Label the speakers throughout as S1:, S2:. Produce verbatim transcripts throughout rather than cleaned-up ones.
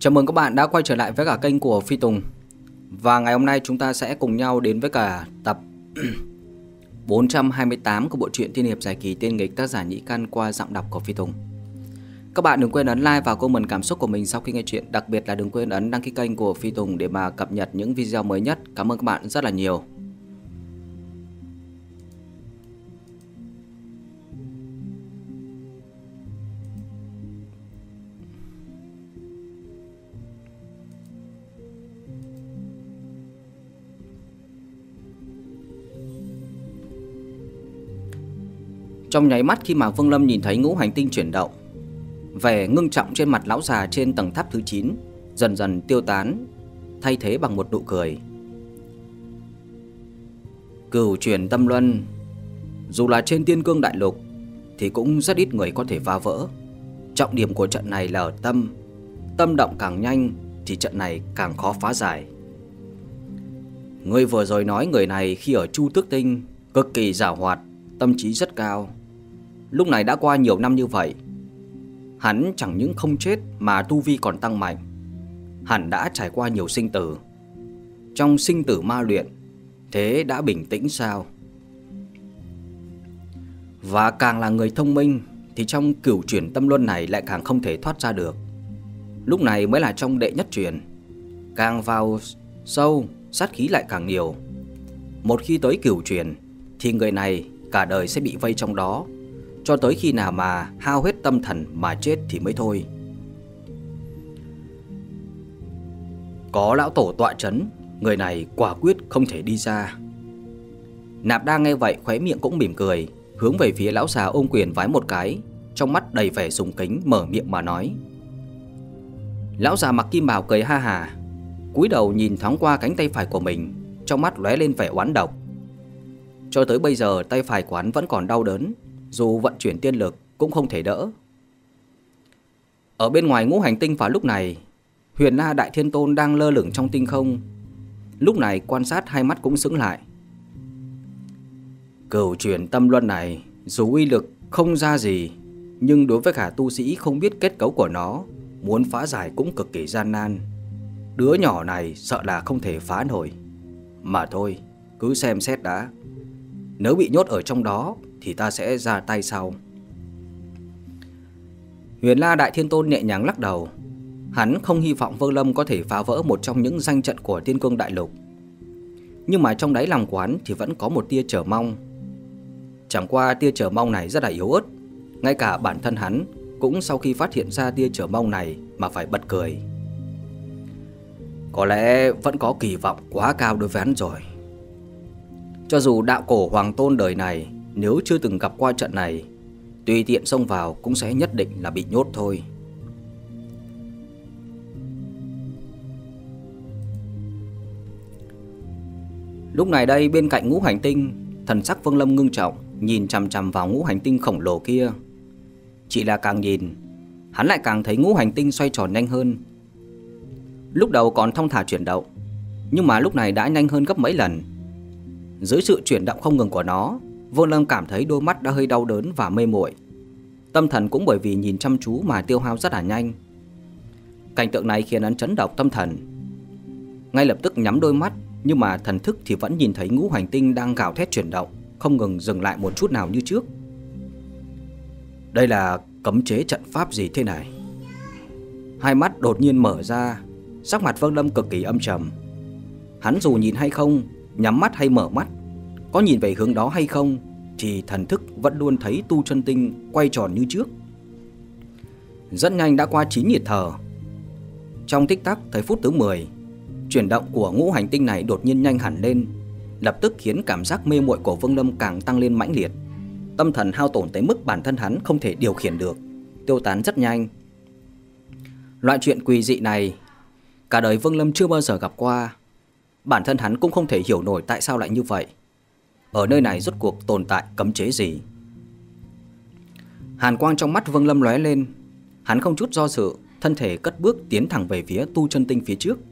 S1: Chào mừng các bạn đã quay trở lại với cả kênh của Phi Tùng. Và ngày hôm nay chúng ta sẽ cùng nhau đến với cả tập bốn trăm hai mươi tám của bộ truyện tiên hiệp giải kỳ Tiên Nghịch, tác giả Nhĩ Căn, qua giọng đọc của Phi Tùng. Các bạn đừng quên ấn like và comment cảm xúc của mình sau khi nghe chuyện. Đặc biệt là đừng quên ấn đăng ký kênh của Phi Tùng để mà cập nhật những video mới nhất. Cảm ơn các bạn rất là nhiều. Trong nháy mắt khi mà Vương Lâm nhìn thấy ngũ hành tinh chuyển động, vẻ ngưng trọng trên mặt lão già trên tầng tháp thứ chín dần dần tiêu tán, thay thế bằng một nụ cười. Cửu chuyển tâm luân, dù là trên Tiên Cương Đại Lục thì cũng rất ít người có thể phá vỡ. Trọng điểm của trận này là ở tâm. Tâm động càng nhanh thì trận này càng khó phá giải. Ngươi vừa rồi nói người này khi ở Chu Tước Tinh cực kỳ giàu hoạt, tâm trí rất cao. Lúc này đã qua nhiều năm như vậy, hắn chẳng những không chết mà tu vi còn tăng mạnh. Hắn đã trải qua nhiều sinh tử. Trong sinh tử ma luyện, thế đã bình tĩnh sao? Và càng là người thông minh thì trong cửu chuyển tâm luân này lại càng không thể thoát ra được. Lúc này mới là trong đệ nhất chuyển, càng vào sâu sát khí lại càng nhiều. Một khi tới cửu chuyển thì người này cả đời sẽ bị vây trong đó, cho tới khi nào mà hao hết tâm thần mà chết thì mới thôi. Có lão tổ tọa trấn, người này quả quyết không thể đi ra. Nạp Đa nghe vậy khóe miệng cũng mỉm cười, hướng về phía lão già ôm quyền vái một cái, trong mắt đầy vẻ sùng kính mở miệng mà nói. Lão già mặc kim bào cười ha hà, cúi đầu nhìn thoáng qua cánh tay phải của mình, trong mắt lóe lên vẻ oán độc. Cho tới bây giờ tay phải của hắn vẫn còn đau đớn, dù vận chuyển tiên lực cũng không thể đỡ. Ở bên ngoài ngũ hành tinh vào lúc này, Huyền La Đại Thiên Tôn đang lơ lửng trong tinh không. Lúc này quan sát hai mắt cũng sững lại. Cửu chuyển tâm luân này dù uy lực không ra gì, nhưng đối với cả tu sĩ không biết kết cấu của nó, muốn phá giải cũng cực kỳ gian nan. Đứa nhỏ này sợ là không thể phá nổi. Mà thôi, cứ xem xét đã. Nếu bị nhốt ở trong đó thì ta sẽ ra tay sau. Huyền La Đại Thiên Tôn nhẹ nhàng lắc đầu. Hắn không hy vọng Vương Lâm có thể phá vỡ một trong những danh trận của Tiên Cương Đại Lục, nhưng mà trong đáy lòng quán thì vẫn có một tia chờ mong. Chẳng qua tia chờ mong này rất là yếu ớt, ngay cả bản thân hắn cũng sau khi phát hiện ra tia chờ mong này mà phải bật cười. Có lẽ vẫn có kỳ vọng quá cao đối với hắn rồi. Cho dù đạo cổ hoàng tôn đời này nếu chưa từng gặp qua trận này, tùy tiện xông vào cũng sẽ nhất định là bị nhốt thôi. Lúc này đây bên cạnh ngũ hành tinh, thần sắc Vương Lâm ngưng trọng, nhìn chằm chằm vào ngũ hành tinh khổng lồ kia. Chỉ là càng nhìn, hắn lại càng thấy ngũ hành tinh xoay tròn nhanh hơn. Lúc đầu còn thong thả chuyển động, nhưng mà lúc này đã nhanh hơn gấp mấy lần. Dưới sự chuyển động không ngừng của nó, Vương Lâm cảm thấy đôi mắt đã hơi đau đớn và mê muội. Tâm thần cũng bởi vì nhìn chăm chú mà tiêu hao rất là nhanh. Cảnh tượng này khiến hắn chấn động tâm thần. Ngay lập tức nhắm đôi mắt, nhưng mà thần thức thì vẫn nhìn thấy ngũ hành tinh đang gào thét chuyển động, không ngừng dừng lại một chút nào như trước. Đây là cấm chế trận pháp gì thế này? Hai mắt đột nhiên mở ra, sắc mặt Vương Lâm cực kỳ âm trầm. Hắn dù nhìn hay không, nhắm mắt hay mở mắt, có nhìn về hướng đó hay không, thì thần thức vẫn luôn thấy tu chân tinh quay tròn như trước. Rất nhanh đã qua chín nhịp thở. Trong tích tắc tới phút thứ mười, chuyển động của ngũ hành tinh này đột nhiên nhanh hẳn lên, lập tức khiến cảm giác mê muội của Vương Lâm càng tăng lên mãnh liệt. Tâm thần hao tổn tới mức bản thân hắn không thể điều khiển được, tiêu tán rất nhanh. Loại chuyện quỷ dị này cả đời Vương Lâm chưa bao giờ gặp qua. Bản thân hắn cũng không thể hiểu nổi tại sao lại như vậy. Ở nơi này rốt cuộc tồn tại cấm chế gì? Hàn quang trong mắt Vương Lâm lóe lên. Hắn không chút do dự, thân thể cất bước tiến thẳng về phía tu chân tinh phía trước.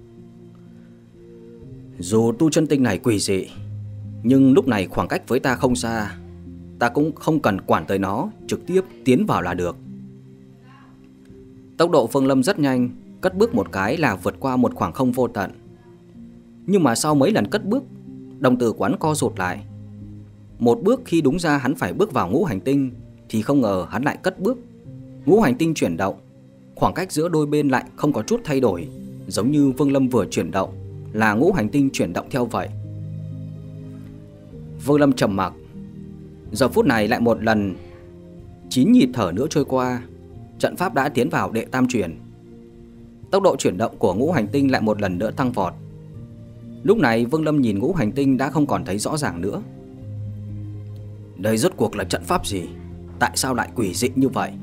S1: Dù tu chân tinh này quỷ dị, nhưng lúc này khoảng cách với ta không xa, ta cũng không cần quản tới nó, trực tiếp tiến vào là được. Tốc độ Vương Lâm rất nhanh, cất bước một cái là vượt qua một khoảng không vô tận. Nhưng mà sau mấy lần cất bước, đồng tử quán co rụt lại. Một bước khi đúng ra hắn phải bước vào ngũ hành tinh, thì không ngờ hắn lại cất bước. Ngũ hành tinh chuyển động, khoảng cách giữa đôi bên lại không có chút thay đổi, giống như Vương Lâm vừa chuyển động là ngũ hành tinh chuyển động theo vậy. Vương Lâm trầm mặc. Giờ phút này lại một lần chín nhịp thở nữa trôi qua, trận pháp đã tiến vào đệ tam chuyển. Tốc độ chuyển động của ngũ hành tinh lại một lần nữa tăng vọt. Lúc này Vương Lâm nhìn ngũ hành tinh đã không còn thấy rõ ràng nữa. Đây rốt cuộc là trận pháp gì? Tại sao lại quỷ dị như vậy?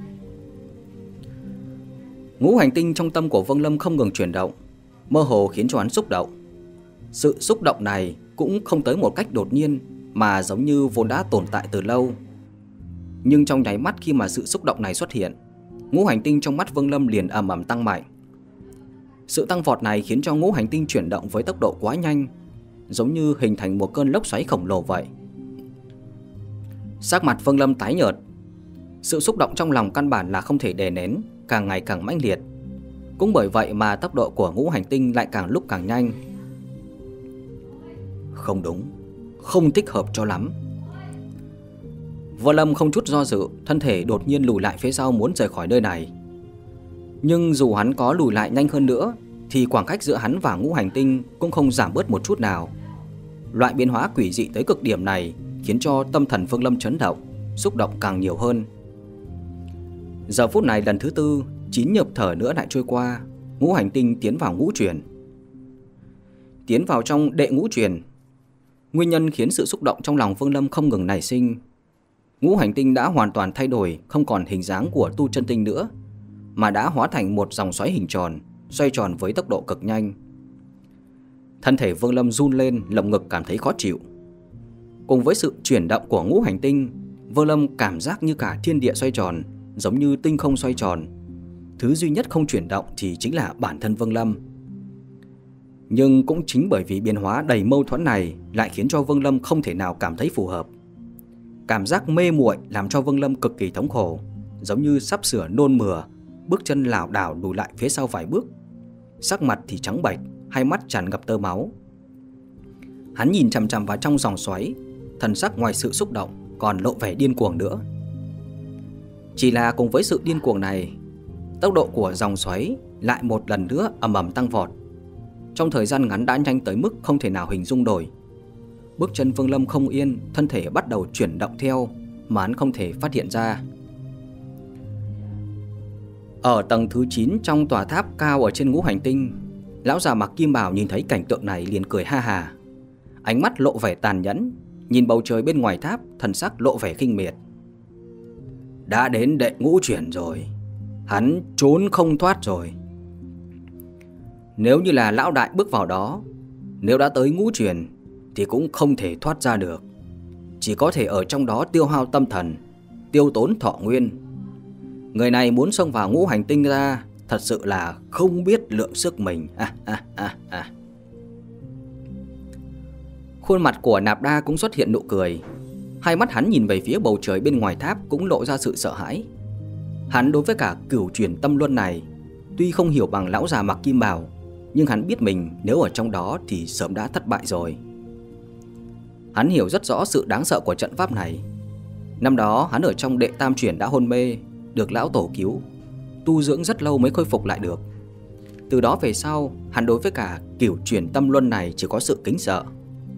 S1: Ngũ hành tinh trong tâm của Vương Lâm không ngừng chuyển động, mơ hồ khiến cho hắn xúc động. Sự xúc động này cũng không tới một cách đột nhiên, mà giống như vốn đã tồn tại từ lâu. Nhưng trong nháy mắt khi mà sự xúc động này xuất hiện, ngũ hành tinh trong mắt Vương Lâm liền ầm ầm tăng mạnh. Sự tăng vọt này khiến cho ngũ hành tinh chuyển động với tốc độ quá nhanh, giống như hình thành một cơn lốc xoáy khổng lồ vậy. Sắc mặt Vương Lâm tái nhợt. Sự xúc động trong lòng căn bản là không thể đè nén, càng ngày càng mãnh liệt. Cũng bởi vậy mà tốc độ của ngũ hành tinh lại càng lúc càng nhanh. Không đúng, không thích hợp cho lắm. Vương Lâm không chút do dự, thân thể đột nhiên lùi lại phía sau muốn rời khỏi nơi này. Nhưng dù hắn có lùi lại nhanh hơn nữa thì khoảng cách giữa hắn và ngũ hành tinh cũng không giảm bớt một chút nào. Loại biến hóa quỷ dị tới cực điểm này khiến cho tâm thần Vương Lâm chấn động, xúc động càng nhiều hơn. Giờ phút này lần thứ tư, chín nhịp thở nữa lại trôi qua, ngũ hành tinh tiến vào ngũ chuyển. Tiến vào trong đệ ngũ chuyển. Nguyên nhân khiến sự xúc động trong lòng Vương Lâm không ngừng nảy sinh. Ngũ hành tinh đã hoàn toàn thay đổi, không còn hình dáng của tu chân tinh nữa, mà đã hóa thành một dòng xoáy hình tròn, xoay tròn với tốc độ cực nhanh. Thân thể Vương Lâm run lên, lồng ngực cảm thấy khó chịu. Cùng với sự chuyển động của ngũ hành tinh, Vương Lâm cảm giác như cả thiên địa xoay tròn, giống như tinh không xoay tròn. Thứ duy nhất không chuyển động thì chính là bản thân Vương Lâm. Nhưng cũng chính bởi vì biến hóa đầy mâu thuẫn này lại khiến cho Vương Lâm không thể nào cảm thấy phù hợp. Cảm giác mê muội làm cho Vương Lâm cực kỳ thống khổ, giống như sắp sửa nôn mửa, bước chân lảo đảo lùi lại phía sau vài bước. Sắc mặt thì trắng bệch, hai mắt tràn ngập tơ máu. Hắn nhìn chằm chằm vào trong dòng xoáy, thần sắc ngoài sự xúc động còn lộ vẻ điên cuồng nữa. Chỉ là cùng với sự điên cuồng này, tốc độ của dòng xoáy lại một lần nữa ầm ầm tăng vọt. Trong thời gian ngắn đã nhanh tới mức không thể nào hình dung nổi. Bước chân Vương Lâm không yên, thân thể bắt đầu chuyển động theo mà hắn không thể phát hiện ra. Ở tầng thứ chín trong tòa tháp cao ở trên ngũ hành tinh, lão già mặc kim bào nhìn thấy cảnh tượng này liền cười ha hà. Ánh mắt lộ vẻ tàn nhẫn, nhìn bầu trời bên ngoài tháp, thần sắc lộ vẻ khinh miệt. Đã đến đệ ngũ chuyển rồi, hắn trốn không thoát rồi. Nếu như là lão đại bước vào đó, nếu đã tới ngũ chuyển thì cũng không thể thoát ra được, chỉ có thể ở trong đó tiêu hao tâm thần, tiêu tốn thọ nguyên. Người này muốn xông vào ngũ hành tinh ra, thật sự là không biết lượng sức mình. à, à, à, à. Khuôn mặt của Nạp Đa cũng xuất hiện nụ cười. Hai mắt hắn nhìn về phía bầu trời bên ngoài tháp cũng lộ ra sự sợ hãi. Hắn đối với cả cửu chuyển tâm luân này tuy không hiểu bằng lão già mặc kim bào, nhưng hắn biết mình nếu ở trong đó thì sớm đã thất bại rồi. Hắn hiểu rất rõ sự đáng sợ của trận pháp này. Năm đó hắn ở trong đệ tam chuyển đã hôn mê, được lão tổ cứu, tu dưỡng rất lâu mới khôi phục lại được. Từ đó về sau, hắn đối với cả cửu chuyển tâm luân này chỉ có sự kính sợ.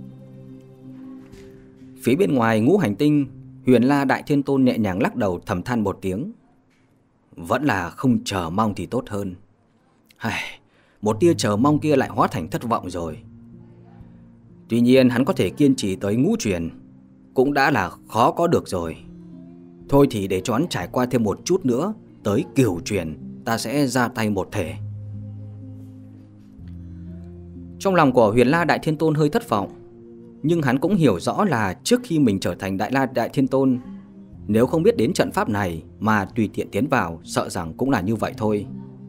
S1: Phía bên ngoài ngũ hành tinh, Huyền La Đại Thiên Tôn nhẹ nhàng lắc đầu thầm than một tiếng. Vẫn là không chờ mong thì tốt hơn. Hài, một tia chờ mong kia lại hóa thành thất vọng rồi. Tuy nhiên hắn có thể kiên trì tới ngũ chuyển cũng đã là khó có được rồi. Thôi thì để cho hắn trải qua thêm một chút nữa, tới cửu chuyển ta sẽ ra tay một thể. Trong lòng của Huyền La Đại Thiên Tôn hơi thất vọng, nhưng hắn cũng hiểu rõ là trước khi mình trở thành Đại La Đại Thiên Tôn, nếu không biết đến trận pháp này mà tùy tiện tiến vào, sợ rằng cũng là như vậy thôi.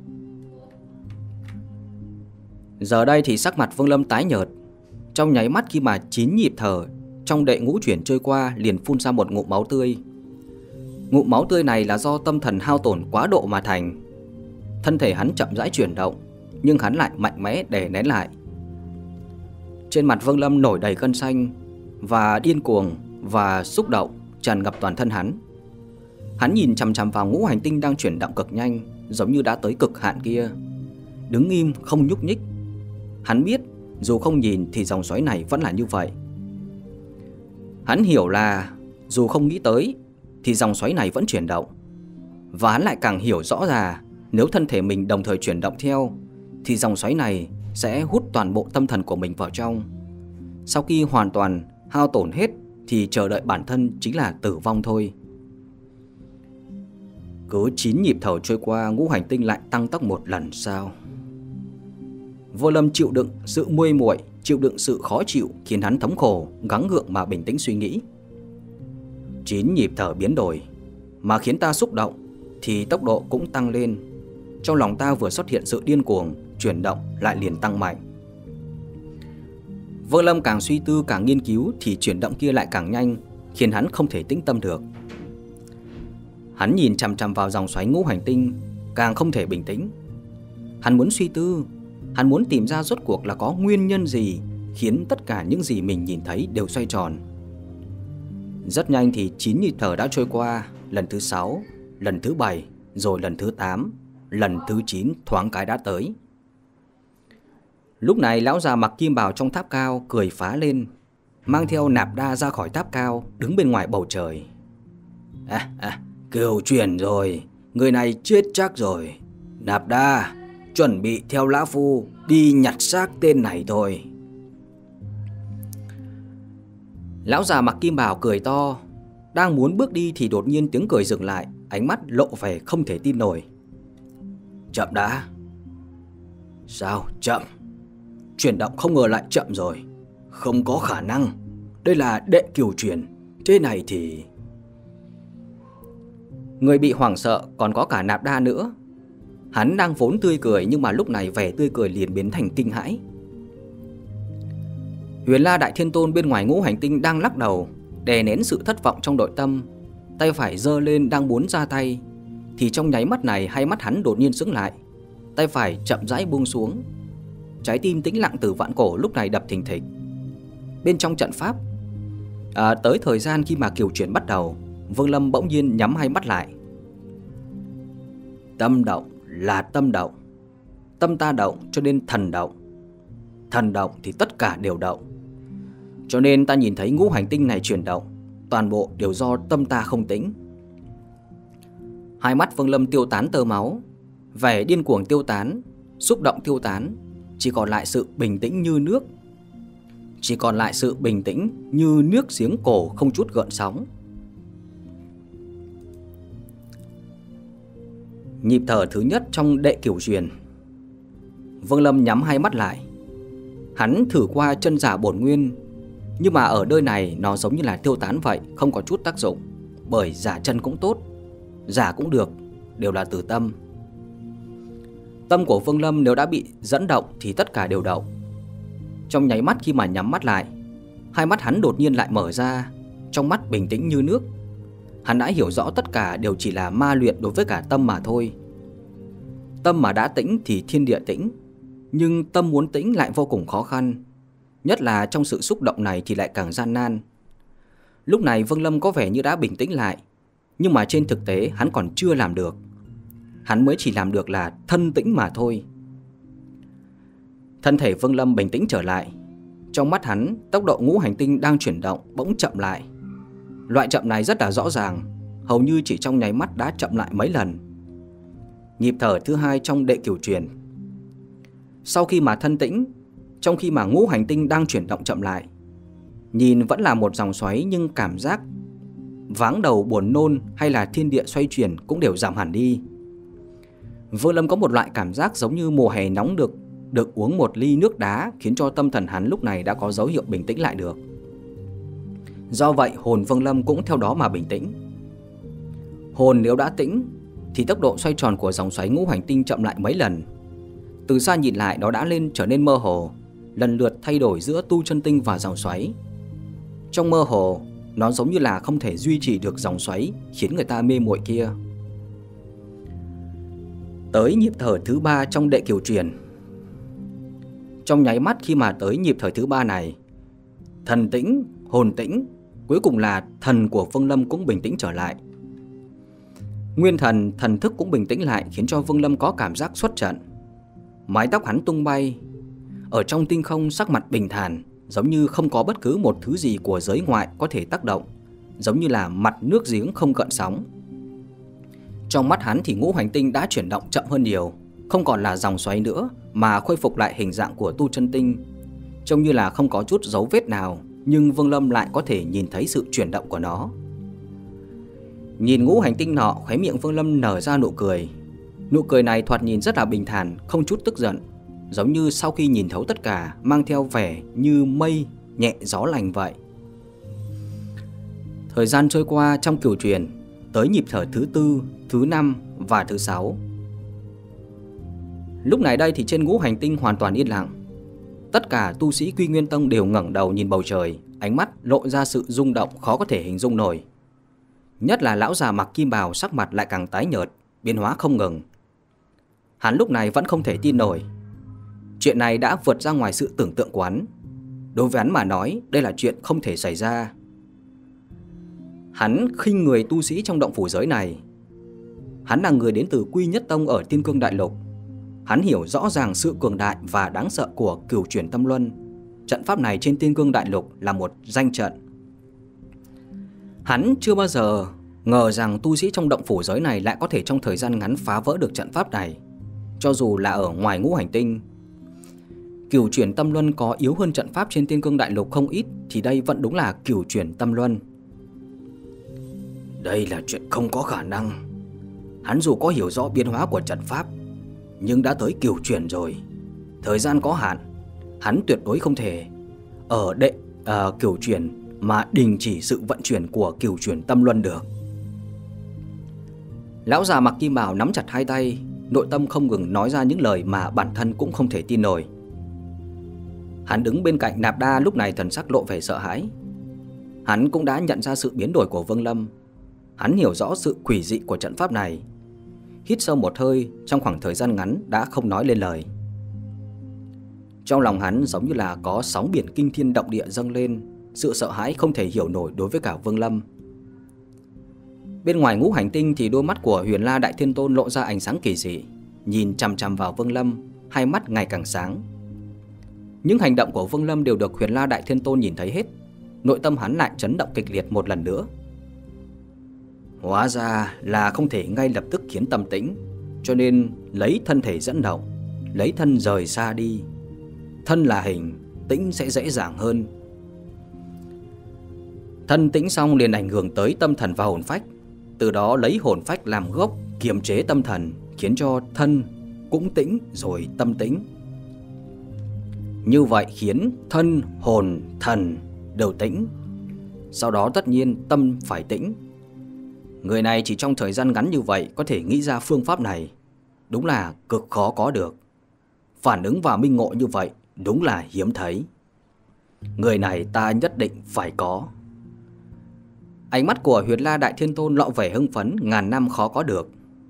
S1: Giờ đây thì sắc mặt Vương Lâm tái nhợt. Trong nháy mắt khi mà chín nhịp thở trong đệ ngũ chuyển trôi qua, liền phun ra một ngụm máu tươi. Ngụm máu tươi này là do tâm thần hao tổn quá độ mà thành. thân thể hắn chậm rãi chuyển động, nhưng hắn lại mạnh mẽ đè nén lại. Trên mặt Vương Lâm nổi đầy gân xanh và điên cuồng và xúc động tràn ngập toàn thân hắn. Hắn nhìn chằm chằm vào ngũ hành tinh đang chuyển động cực nhanh, giống như đã tới cực hạn kia, đứng im không nhúc nhích. Hắn biết dù không nhìn thì dòng xoáy này vẫn là như vậy. Hắn hiểu là dù không nghĩ tới thì dòng xoáy này vẫn chuyển động. Và hắn lại càng hiểu rõ là nếu thân thể mình đồng thời chuyển động theo thì dòng xoáy này sẽ hút toàn bộ tâm thần của mình vào trong. Sau khi hoàn toàn hao tổn hết thì chờ đợi bản thân chính là tử vong thôi. Cứ chín nhịp thở trôi qua, ngũ hành tinh lại tăng tốc một lần sao? Vô Lâm chịu đựng sự muê muội, chịu đựng sự khó chịu khiến hắn thống khổ, gắng gượng mà bình tĩnh suy nghĩ. Chín nhịp thở biến đổi mà khiến ta xúc động thì tốc độ cũng tăng lên. Trong lòng ta vừa xuất hiện sự điên cuồng, chuyển động lại liền tăng mạnh. Vô Lâm càng suy tư càng nghiên cứu thì chuyển động kia lại càng nhanh, khiến hắn không thể tĩnh tâm được. Hắn nhìn chằm chằm vào dòng xoáy ngũ hành tinh, càng không thể bình tĩnh. Hắn muốn suy tư, hắn muốn tìm ra rốt cuộc là có nguyên nhân gì khiến tất cả những gì mình nhìn thấy đều xoay tròn. Rất nhanh thì chín nhịp thở đã trôi qua, lần thứ sáu, lần thứ bảy, rồi lần thứ tám, lần thứ chín thoáng cái đã tới. Lúc này lão già mặc kim bào trong tháp cao cười phá lên, mang theo Nạp Đa ra khỏi tháp cao, đứng bên ngoài bầu trời. À, à, Kiều Truyền rồi, người này chết chắc rồi. Nạp Đa, chuẩn bị theo lão phu đi nhặt xác tên này thôi. Lão già mặc kim bào cười to, đang muốn bước đi thì đột nhiên tiếng cười dừng lại, ánh mắt lộ vẻ không thể tin nổi. Chậm đã. Sao chậm? Chuyển động không ngờ lại chậm rồi. Không có khả năng. Đây là đệ Kiều Truyền. Thế này thì... Người bị hoảng sợ còn có cả Nạp Đa nữa. Hắn đang vốn tươi cười nhưng mà lúc này vẻ tươi cười liền biến thành kinh hãi. Huyền La Đại Thiên Tôn bên ngoài ngũ hành tinh đang lắc đầu, đè nén sự thất vọng trong nội tâm, tay phải giơ lên đang muốn ra tay, thì trong nháy mắt này hai mắt hắn đột nhiên sững lại, tay phải chậm rãi buông xuống. Trái tim tĩnh lặng từ vạn cổ lúc này đập thình thịch. Bên trong trận pháp, à, tới thời gian khi mà Kiều Truyền bắt đầu, Vương Lâm bỗng nhiên nhắm hai mắt lại. Tâm động là tâm động, tâm ta động cho nên thần động, thần động thì tất cả đều động. Cho nên ta nhìn thấy ngũ hành tinh này chuyển động, toàn bộ đều do tâm ta không tĩnh. Hai mắt Vương Lâm tiêu tán tơ máu, vẻ điên cuồng tiêu tán, xúc động tiêu tán, chỉ còn lại sự bình tĩnh như nước. Chỉ còn lại sự bình tĩnh như nước giếng cổ không chút gợn sóng. Nhịp thở thứ nhất trong đệ Kiều Truyền. Vương Lâm nhắm hai mắt lại. Hắn thử qua chân giả bổn nguyên, nhưng mà ở nơi này nó giống như là tiêu tán vậy, không có chút tác dụng. Bởi giả chân cũng tốt, giả cũng được, đều là từ tâm. Tâm của Vương Lâm nếu đã bị dẫn động thì tất cả đều động. Trong nháy mắt khi mà nhắm mắt lại, hai mắt hắn đột nhiên lại mở ra, trong mắt bình tĩnh như nước. Hắn đã hiểu rõ tất cả đều chỉ là ma luyện đối với cả tâm mà thôi. Tâm mà đã tĩnh thì thiên địa tĩnh, nhưng tâm muốn tĩnh lại vô cùng khó khăn. Nhất là trong sự xúc động này thì lại càng gian nan. Lúc này Vương Lâm có vẻ như đã bình tĩnh lại, nhưng mà trên thực tế hắn còn chưa làm được. Hắn mới chỉ làm được là thân tĩnh mà thôi. Thân thể Vương Lâm bình tĩnh trở lại. Trong mắt hắn, tốc độ ngũ hành tinh đang chuyển động bỗng chậm lại. Loại chậm này rất là rõ ràng, hầu như chỉ trong nháy mắt đã chậm lại mấy lần. Nhịp thở thứ hai trong đệ Kiều Truyền. Sau khi mà thân tĩnh, trong khi mà ngũ hành tinh đang chuyển động chậm lại, nhìn vẫn là một dòng xoáy nhưng cảm giác váng đầu buồn nôn hay là thiên địa xoay chuyển cũng đều giảm hẳn đi. Vương Lâm có một loại cảm giác giống như mùa hè nóng được được uống một ly nước đá, khiến cho tâm thần hắn lúc này đã có dấu hiệu bình tĩnh lại được. Do vậy hồn Vương Lâm cũng theo đó mà bình tĩnh. Hồn nếu đã tĩnh thì tốc độ xoay tròn của dòng xoáy ngũ hành tinh chậm lại mấy lần. Từ xa nhìn lại nó đã lên trở nên mơ hồ, lần lượt thay đổi giữa tu chân tinh và dòng xoáy. Trong mơ hồ, nó giống như là không thể duy trì được dòng xoáy khiến người ta mê muội kia. Tới nhịp thở thứ ba trong đệ kiều truyền. Trong nháy mắt khi mà tới nhịp thở thứ ba này, thần tĩnh, hồn tĩnh, cuối cùng là thần của Vương Lâm cũng bình tĩnh trở lại. Nguyên thần, thần thức cũng bình tĩnh lại, khiến cho Vương Lâm có cảm giác xuất trận. Mái tóc hắn tung bay, ở trong tinh không sắc mặt bình thản, giống như không có bất cứ một thứ gì của giới ngoại có thể tác động, giống như là mặt nước giếng không gợn sóng. Trong mắt hắn thì ngũ hành tinh đã chuyển động chậm hơn nhiều, không còn là dòng xoáy nữa mà khôi phục lại hình dạng của tu chân tinh, trông như là không có chút dấu vết nào, nhưng Vương Lâm lại có thể nhìn thấy sự chuyển động của nó. Nhìn ngũ hành tinh nọ, khóe miệng Vương Lâm nở ra nụ cười. Nụ cười này thoạt nhìn rất là bình thản, không chút tức giận, giống như sau khi nhìn thấu tất cả, mang theo vẻ như mây nhẹ gió lành vậy. Thời gian trôi qua trong cửu truyền, tới nhịp thở thứ tư, thứ năm và thứ sáu. Lúc này đây thì trên ngũ hành tinh hoàn toàn yên lặng. Tất cả tu sĩ Quy Nguyên Tông đều ngẩng đầu nhìn bầu trời, ánh mắt lộ ra sự rung động khó có thể hình dung nổi. Nhất là lão già mặc kim bào, sắc mặt lại càng tái nhợt, biến hóa không ngừng. Hắn lúc này vẫn không thể tin nổi. Chuyện này đã vượt ra ngoài sự tưởng tượng của hắn. Đối với hắn mà nói, đây là chuyện không thể xảy ra. Hắn khinh người tu sĩ trong động phủ giới này. Hắn là người đến từ Quy Nhất Tông ở Tiên Cương Đại Lục. Hắn hiểu rõ ràng sự cường đại và đáng sợ của Cửu Chuyển Tâm Luân. Trận pháp này trên Tiên Cương Đại Lục là một danh trận. Hắn chưa bao giờ ngờ rằng tu sĩ trong động phủ giới này lại có thể trong thời gian ngắn phá vỡ được trận pháp này. Cho dù là ở ngoài ngũ hành tinh, Cửu Chuyển Tâm Luân có yếu hơn trận pháp trên Tiên Cương Đại Lục không ít, thì đây vẫn đúng là Cửu Chuyển Tâm Luân. Đây là chuyện không có khả năng. Hắn dù có hiểu rõ biến hóa của trận pháp, nhưng đã tới cửu chuyển rồi, thời gian có hạn, hắn tuyệt đối không thể ở đệ uh, cửu chuyển mà đình chỉ sự vận chuyển của Cửu Chuyển Tâm Luân được. Lão già mặc kim bào nắm chặt hai tay, nội tâm không ngừng nói ra những lời mà bản thân cũng không thể tin nổi. Hắn đứng bên cạnh Nạp Đa lúc này thần sắc lộ vẻ sợ hãi. Hắn cũng đã nhận ra sự biến đổi của Vương Lâm. Hắn hiểu rõ sự quỷ dị của trận pháp này. Hít sâu một hơi, trong khoảng thời gian ngắn đã không nói lên lời. Trong lòng hắn giống như là có sóng biển kinh thiên động địa dâng lên, sự sợ hãi không thể hiểu nổi đối với cả Vương Lâm. Bên ngoài ngũ hành tinh thì đôi mắt của Huyền La Đại Thiên Tôn lộ ra ánh sáng kỳ dị, nhìn chằm chằm vào Vương Lâm, hai mắt ngày càng sáng. Những hành động của Vương Lâm đều được Huyền La Đại Thiên Tôn nhìn thấy hết. Nội tâm hắn lại chấn động kịch liệt một lần nữa. Hóa ra là không thể ngay lập tức khiến tâm tĩnh, cho nên lấy thân thể dẫn động, lấy thân rời xa đi. Thân là hình, tĩnh sẽ dễ dàng hơn. Thân tĩnh xong liền ảnh hưởng tới tâm thần và hồn phách, từ đó lấy hồn phách làm gốc kiềm chế tâm thần, khiến cho thân cũng tĩnh rồi tâm tĩnh. Như vậy khiến thân, hồn, thần đều tĩnh. Sau đó tất nhiên tâm phải tĩnh. Người này chỉ trong thời gian ngắn như vậy có thể nghĩ ra phương pháp này, đúng là cực khó có được. Phản ứng và minh ngộ như vậy đúng là hiếm thấy. Người này ta nhất định phải có. Ánh mắt của Huyền La Đại Thiên Tôn lộ vẻ hưng phấn ngàn năm khó có được.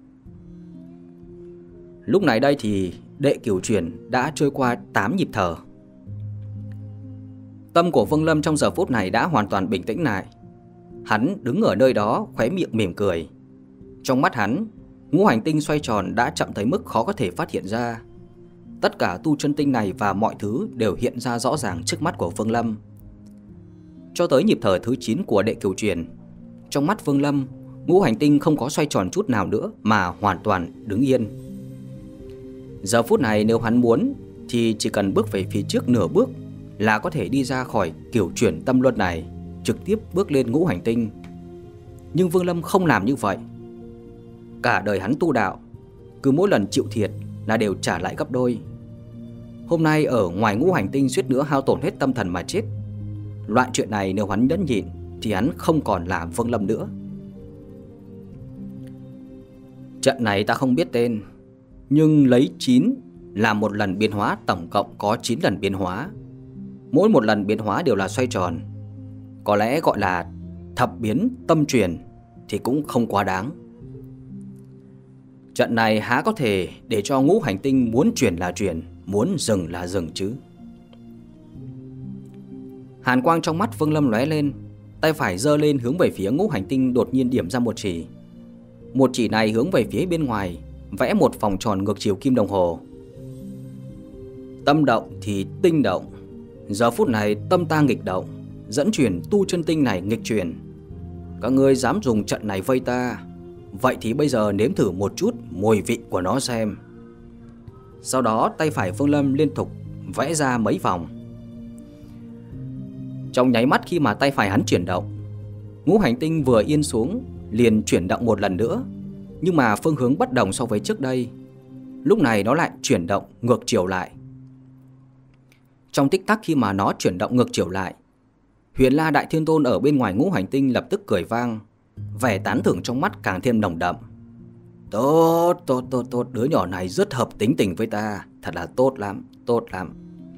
S1: Lúc này đây thì đệ cửu chuyển đã trôi qua tám nhịp thở. Tâm của Vương Lâm trong giờ phút này đã hoàn toàn bình tĩnh lại. Hắn đứng ở nơi đó khóe miệng mỉm cười. Trong mắt hắn, ngũ hành tinh xoay tròn đã chậm tới mức khó có thể phát hiện ra. Tất cả tu chân tinh này và mọi thứ đều hiện ra rõ ràng trước mắt của Vương Lâm. Cho tới nhịp thở thứ chín của đệ cửu truyền, trong mắt Vương Lâm, ngũ hành tinh không có xoay tròn chút nào nữa mà hoàn toàn đứng yên. Giờ phút này nếu hắn muốn thì chỉ cần bước về phía trước nửa bước là có thể đi ra khỏi cửu chuyển tâm luân này, trực tiếp bước lên ngũ hành tinh. Nhưng Vương Lâm không làm như vậy. Cả đời hắn tu đạo, cứ mỗi lần chịu thiệt là đều trả lại gấp đôi. Hôm nay ở ngoài ngũ hành tinh suýt nữa hao tổn hết tâm thần mà chết. Loại chuyện này nếu hắn nhẫn nhịn thì hắn không còn là Vương Lâm nữa. Trận này ta không biết tên, nhưng lấy chín là một lần biến hóa, tổng cộng có chín lần biến hóa. Mỗi một lần biến hóa đều là xoay tròn. Có lẽ gọi là thập biến tâm truyền thì cũng không quá đáng. Trận này há có thể để cho ngũ hành tinh muốn chuyển là chuyển, muốn dừng là dừng chứ. Hàn quang trong mắt Vương Lâm lóe lên, tay phải giơ lên hướng về phía ngũ hành tinh, đột nhiên điểm ra một chỉ. Một chỉ này hướng về phía bên ngoài, vẽ một vòng tròn ngược chiều kim đồng hồ. Tâm động thì tinh động. Giờ phút này tâm ta nghịch động, dẫn chuyển tu chân tinh này nghịch chuyển. Các ngươi dám dùng trận này vây ta, vậy thì bây giờ nếm thử một chút mùi vị của nó xem. Sau đó tay phải Vương Lâm liên tục vẽ ra mấy vòng. Trong nháy mắt khi mà tay phải hắn chuyển động, ngũ hành tinh vừa yên xuống liền chuyển động một lần nữa, nhưng mà phương hướng bất đồng so với trước đây. Lúc này nó lại chuyển động ngược chiều lại. Trong tích tắc khi mà nó chuyển động ngược chiều lại, Huyền La Đại Thiên Tôn ở bên ngoài ngũ hành tinh lập tức cười vang, vẻ tán thưởng trong mắt càng thêm nồng đậm. Tốt, tốt, tốt, tốt, đứa nhỏ này rất hợp tính tình với ta, thật là tốt lắm, tốt lắm.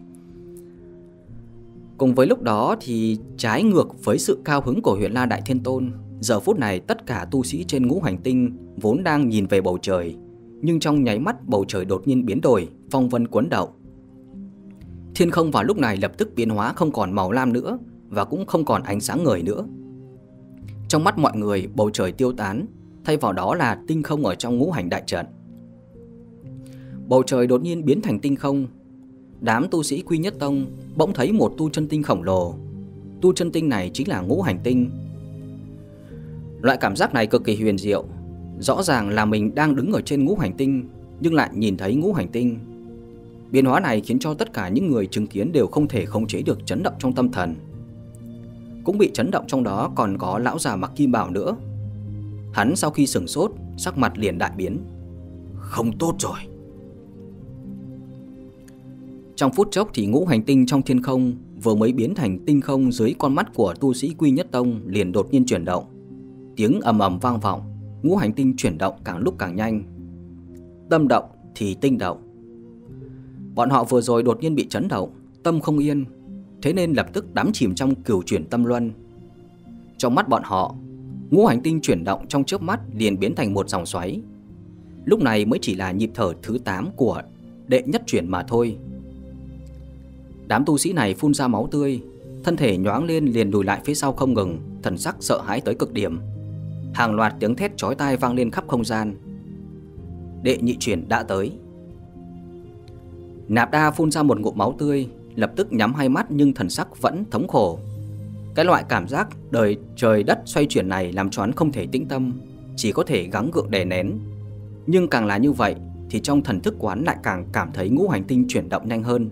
S1: Cùng với lúc đó thì trái ngược với sự cao hứng của Huyền La Đại Thiên Tôn, giờ phút này tất cả tu sĩ trên ngũ hành tinh vốn đang nhìn về bầu trời, nhưng trong nháy mắt bầu trời đột nhiên biến đổi, phong vân cuốn động. Thiên không vào lúc này lập tức biến hóa, không còn màu lam nữa và cũng không còn ánh sáng ngời nữa. Trong mắt mọi người, bầu trời tiêu tán, thay vào đó là tinh không ở trong ngũ hành đại trận. Bầu trời đột nhiên biến thành tinh không. Đám tu sĩ Quy Nhất Tông bỗng thấy một tu chân tinh khổng lồ. Tu chân tinh này chính là ngũ hành tinh. Loại cảm giác này cực kỳ huyền diệu. Rõ ràng là mình đang đứng ở trên ngũ hành tinh, nhưng lại nhìn thấy ngũ hành tinh. Biến hóa này khiến cho tất cả những người chứng kiến đều không thể khống chế được chấn động trong tâm thần. Cũng bị chấn động trong đó còn có lão già mặc kim bào nữa. Hắn sau khi sửng sốt, sắc mặt liền đại biến. Không tốt rồi. Trong phút chốc thì ngũ hành tinh trong thiên không vừa mới biến thành tinh không dưới con mắt của tu sĩ Quy Nhất Tông liền đột nhiên chuyển động. Tiếng ầm ầm vang vọng, ngũ hành tinh chuyển động càng lúc càng nhanh. Tâm động thì tinh động. Bọn họ vừa rồi đột nhiên bị chấn động, tâm không yên, thế nên lập tức đắm chìm trong cửu chuyển tâm luân. Trong mắt bọn họ, ngũ hành tinh chuyển động trong chớp mắt liền biến thành một dòng xoáy. Lúc này mới chỉ là nhịp thở thứ tám của đệ nhất chuyển mà thôi. Đám tu sĩ này phun ra máu tươi, thân thể nhoáng lên liền lùi lại phía sau không ngừng, thần sắc sợ hãi tới cực điểm. Hàng loạt tiếng thét chói tai vang lên khắp không gian. Đệ nhị chuyển đã tới. Nạp Đa phun ra một ngụm máu tươi, lập tức nhắm hai mắt nhưng thần sắc vẫn thống khổ. Cái loại cảm giác đời trời đất xoay chuyển này làm cho hắn không thể tĩnh tâm, chỉ có thể gắng gượng đè nén. Nhưng càng là như vậy thì trong thần thức của hắn lại càng cảm thấy ngũ hành tinh chuyển động nhanh hơn.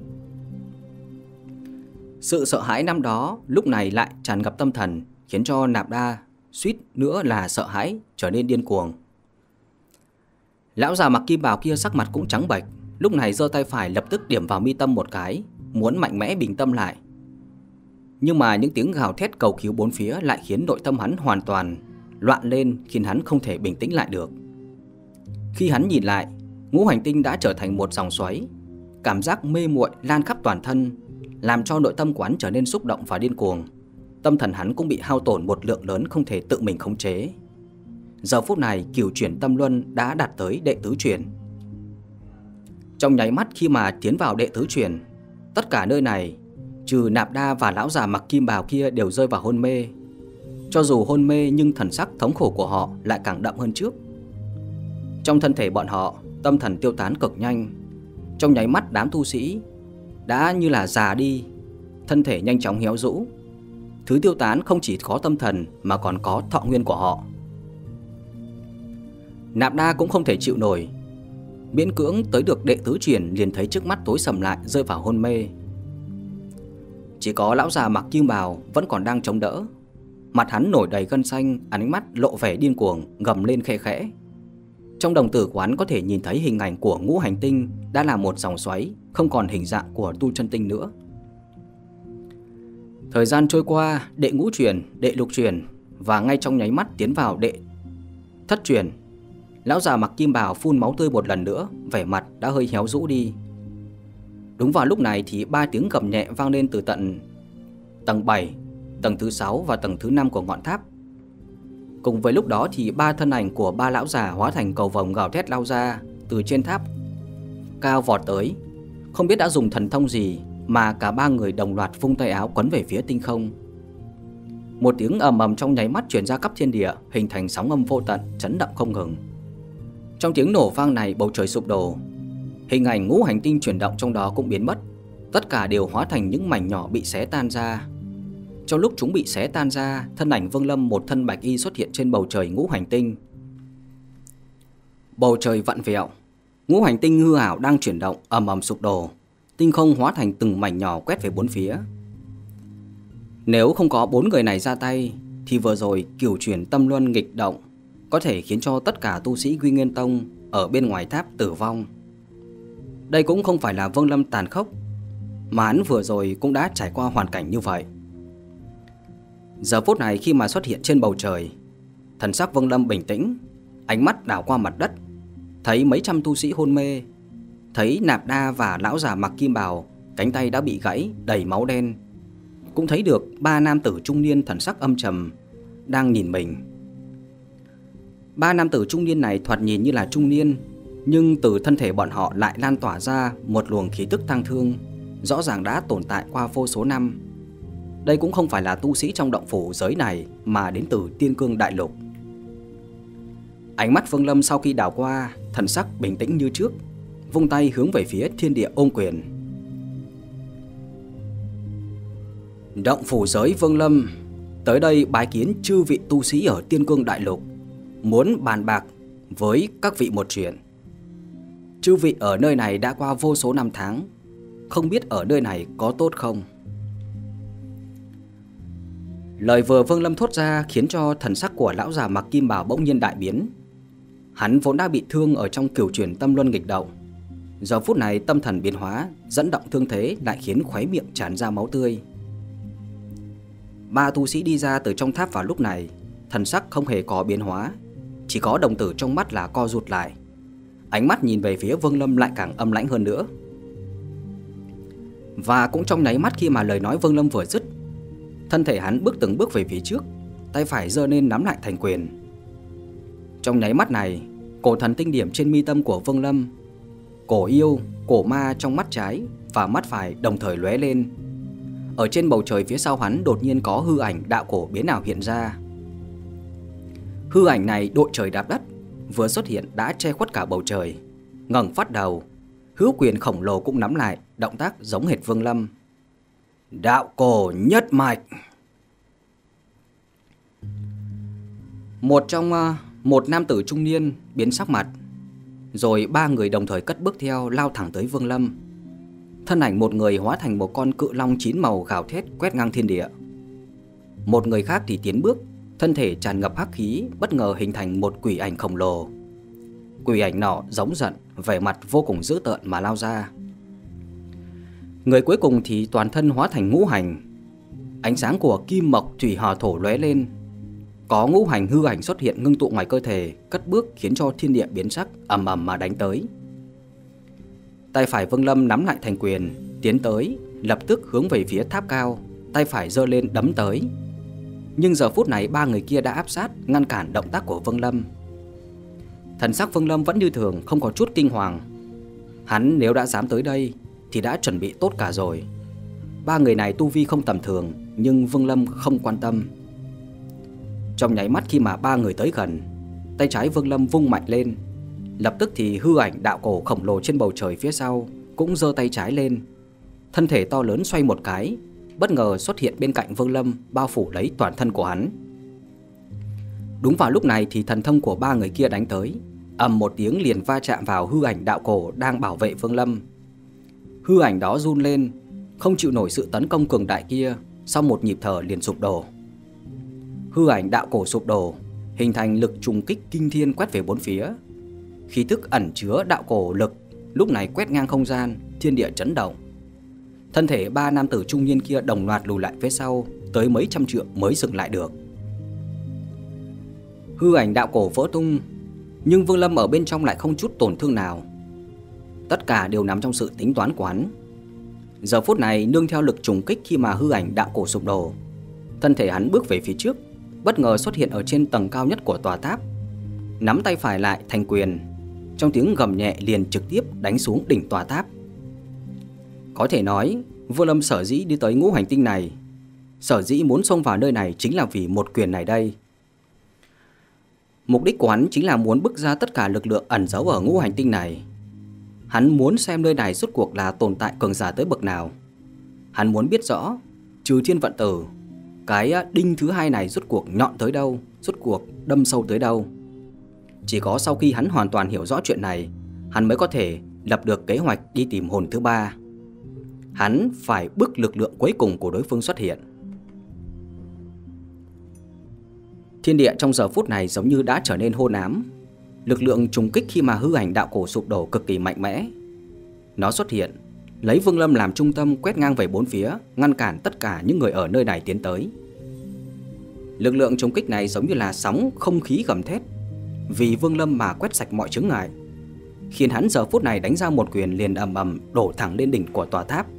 S1: Sự sợ hãi năm đó lúc này lại tràn ngập tâm thần, khiến cho Nạp Đa suýt nữa là sợ hãi trở nên điên cuồng. Lão già mặc kim bào kia sắc mặt cũng trắng bệch, lúc này giơ tay phải lập tức điểm vào mi tâm một cái, muốn mạnh mẽ bình tâm lại. Nhưng mà những tiếng gào thét cầu cứu bốn phía lại khiến nội tâm hắn hoàn toàn loạn lên, khiến hắn không thể bình tĩnh lại được. Khi hắn nhìn lại, ngũ hành tinh đã trở thành một dòng xoáy, cảm giác mê muội lan khắp toàn thân, làm cho nội tâm của hắn trở nên xúc động và điên cuồng. Tâm thần hắn cũng bị hao tổn một lượng lớn, không thể tự mình khống chế. Giờ phút này cửu chuyển tâm luân đã đạt tới đệ tứ chuyển. Trong nháy mắt khi mà tiến vào đệ tứ chuyển, tất cả nơi này trừ Nạp Đa và lão già mặc kim bào kia đều rơi vào hôn mê. Cho dù hôn mê nhưng thần sắc thống khổ của họ lại càng đậm hơn trước. Trong thân thể bọn họ, tâm thần tiêu tán cực nhanh. Trong nháy mắt đám tu sĩ đã như là già đi, thân thể nhanh chóng héo rũ. Thứ tiêu tán không chỉ có tâm thần mà còn có thọ nguyên của họ. Nạp Đa cũng không thể chịu nổi, miễn cưỡng tới được đệ tứ chuyển liền thấy trước mắt tối sầm lại, rơi vào hôn mê. Chỉ có lão già mặc kim bào vẫn còn đang chống đỡ. Mặt hắn nổi đầy gân xanh, ánh mắt lộ vẻ điên cuồng, gầm lên khe khẽ. Trong đồng tử của hắn có thể nhìn thấy hình ảnh của ngũ hành tinh đã là một dòng xoáy, không còn hình dạng của tu chân tinh nữa. Thời gian trôi qua, đệ ngũ chuyển, đệ lục chuyển và ngay trong nháy mắt tiến vào đệ thất chuyển. Lão già mặc kim bào phun máu tươi một lần nữa, vẻ mặt đã hơi héo rũ đi. Đúng vào lúc này thì ba tiếng gầm nhẹ vang lên từ tận tầng bảy, tầng thứ sáu và tầng thứ năm của ngọn tháp. Cùng với lúc đó thì ba thân ảnh của ba lão già hóa thành cầu vồng gào thét lao ra từ trên tháp cao vọt tới. Không biết đã dùng thần thông gì mà cả ba người đồng loạt vung tay áo quấn về phía tinh không. Một tiếng ầm ầm trong nháy mắt truyền ra khắp thiên địa, hình thành sóng âm vô tận, chấn động không ngừng. Trong tiếng nổ vang này, bầu trời sụp đổ, hình ảnh ngũ hành tinh chuyển động trong đó cũng biến mất. Tất cả đều hóa thành những mảnh nhỏ bị xé tan ra. Trong lúc chúng bị xé tan ra, thân ảnh Vương Lâm một thân bạch y xuất hiện trên bầu trời ngũ hành tinh. Bầu trời vặn vẹo, ngũ hành tinh hư ảo đang chuyển động, ầm ầm sụp đổ, tinh không hóa thành từng mảnh nhỏ quét về bốn phía. Nếu không có bốn người này ra tay thì vừa rồi cửu chuyển tâm luân nghịch động có thể khiến cho tất cả tu sĩ Quy Nguyên Tông ở bên ngoài tháp tử vong. Đây cũng không phải là Vương Lâm tàn khốc, mà hắn vừa rồi cũng đã trải qua hoàn cảnh như vậy. Giờ phút này khi mà xuất hiện trên bầu trời, thần sắc Vương Lâm bình tĩnh, ánh mắt đảo qua mặt đất, thấy mấy trăm tu sĩ hôn mê, thấy Nạp Đa và lão già mặc kim bào cánh tay đã bị gãy đầy máu đen, cũng thấy được ba nam tử trung niên thần sắc âm trầm đang nhìn mình. Ba nam tử trung niên này thoạt nhìn như là trung niên, nhưng từ thân thể bọn họ lại lan tỏa ra một luồng khí tức tang thương, rõ ràng đã tồn tại qua vô số năm. Đây cũng không phải là tu sĩ trong động phủ giới này, mà đến từ Tiên Cương Đại Lục. Ánh mắt Vương Lâm sau khi đảo qua, thần sắc bình tĩnh như trước, vung tay hướng về phía thiên địa ôm quyền. Động phủ giới Vương Lâm tới đây bái kiến chư vị tu sĩ ở Tiên Cương Đại Lục, muốn bàn bạc với các vị một chuyện. Chư vị ở nơi này đã qua vô số năm tháng, không biết ở nơi này có tốt không? Lời vừa Vương Lâm thốt ra khiến cho thần sắc của lão già mặc kim bào bỗng nhiên đại biến. Hắn vốn đã bị thương ở trong cửu chuyển tâm luân nghịch động, giờ phút này tâm thần biến hóa, dẫn động thương thế lại khiến khóe miệng tràn ra máu tươi. Ba tu sĩ đi ra từ trong tháp vào lúc này, thần sắc không hề có biến hóa, chỉ có đồng tử trong mắt là co rụt lại. Ánh mắt nhìn về phía Vương Lâm lại càng âm lãnh hơn nữa. Và cũng trong nháy mắt khi mà lời nói Vương Lâm vừa dứt, thân thể hắn bước từng bước về phía trước, tay phải giơ lên nắm lại thành quyền. Trong nháy mắt này, cổ thần tinh điểm trên mi tâm của Vương Lâm, cổ yêu, cổ ma trong mắt trái và mắt phải đồng thời lóe lên. Ở trên bầu trời phía sau hắn đột nhiên có hư ảnh đạo cổ biến ảo hiện ra. Hư ảnh này đội trời đạp đất, vừa xuất hiện đã che khuất cả bầu trời, ngẩng phát đầu, hữu quyền khổng lồ cũng nắm lại, động tác giống hệt Vương Lâm. Đạo cổ nhất mạch. Một trong uh, một nam tử trung niên biến sắc mặt, rồi ba người đồng thời cất bước theo lao thẳng tới Vương Lâm. Thân ảnh một người hóa thành một con cự long chín màu gào thét quét ngang thiên địa. Một người khác thì tiến bước, thân thể tràn ngập hắc khí, bất ngờ hình thành một quỷ ảnh khổng lồ. Quỷ ảnh nọ giống giận, vẻ mặt vô cùng dữ tợn mà lao ra. Người cuối cùng thì toàn thân hóa thành ngũ hành, ánh sáng của kim mộc thủy hỏa thổ lóe lên. Có ngũ hành hư ảnh xuất hiện ngưng tụ ngoài cơ thể, cất bước khiến cho thiên địa biến sắc, ầm ầm mà đánh tới. Tay phải Vương Lâm nắm lại thành quyền, tiến tới, lập tức hướng về phía tháp cao, tay phải giơ lên đấm tới. Nhưng giờ phút này ba người kia đã áp sát, ngăn cản động tác của Vương Lâm. Thần sắc Vương Lâm vẫn như thường, không có chút kinh hoàng. Hắn nếu đã dám tới đây thì đã chuẩn bị tốt cả rồi. Ba người này tu vi không tầm thường, nhưng Vương Lâm không quan tâm. Trong nháy mắt khi mà ba người tới gần, tay trái Vương Lâm vung mạnh lên, lập tức thì hư ảnh đạo cổ khổng lồ trên bầu trời phía sau cũng giơ tay trái lên. Thân thể to lớn xoay một cái, bất ngờ xuất hiện bên cạnh Vương Lâm, bao phủ lấy toàn thân của hắn. Đúng vào lúc này thì thần thông của ba người kia đánh tới, ầm một tiếng liền va chạm vào hư ảnh đạo cổ đang bảo vệ Vương Lâm. Hư ảnh đó run lên, không chịu nổi sự tấn công cường đại kia, sau một nhịp thở liền sụp đổ. Hư ảnh đạo cổ sụp đổ, hình thành lực trùng kích kinh thiên quét về bốn phía. Khí tức ẩn chứa đạo cổ lực lúc này quét ngang không gian, thiên địa chấn động. Thân thể ba nam tử trung niên kia đồng loạt lùi lại phía sau, tới mấy trăm trượng mới dừng lại được. Hư ảnh đạo cổ vỡ tung, nhưng Vương Lâm ở bên trong lại không chút tổn thương nào. Tất cả đều nằm trong sự tính toán của hắn. Giờ phút này nương theo lực trùng kích khi mà hư ảnh đạo cổ sụp đổ, thân thể hắn bước về phía trước, bất ngờ xuất hiện ở trên tầng cao nhất của tòa tháp, nắm tay phải lại thành quyền, trong tiếng gầm nhẹ liền trực tiếp đánh xuống đỉnh tòa tháp. Có thể nói, Vương Lâm sở dĩ đi tới ngũ hành tinh này, sở dĩ muốn xông vào nơi này chính là vì một quyền này đây. Mục đích của hắn chính là muốn bức ra tất cả lực lượng ẩn giấu ở ngũ hành tinh này. Hắn muốn xem nơi này rốt cuộc là tồn tại cường giả tới bậc nào. Hắn muốn biết rõ, trừ thiên vận tử, cái đinh thứ hai này rốt cuộc nhọn tới đâu, rốt cuộc đâm sâu tới đâu. Chỉ có sau khi hắn hoàn toàn hiểu rõ chuyện này, hắn mới có thể lập được kế hoạch đi tìm hồn thứ ba. Hắn phải bức lực lượng cuối cùng của đối phương xuất hiện. Thiên địa trong giờ phút này giống như đã trở nên hôn ám. Lực lượng trùng kích khi mà hư ảnh đạo cổ sụp đổ cực kỳ mạnh mẽ. Nó xuất hiện, lấy Vương Lâm làm trung tâm quét ngang về bốn phía, ngăn cản tất cả những người ở nơi này tiến tới. Lực lượng trùng kích này giống như là sóng không khí gầm thét, vì Vương Lâm mà quét sạch mọi chướng ngại, khiến hắn giờ phút này đánh ra một quyền liền ầm ầm đổ thẳng lên đỉnh của tòa tháp.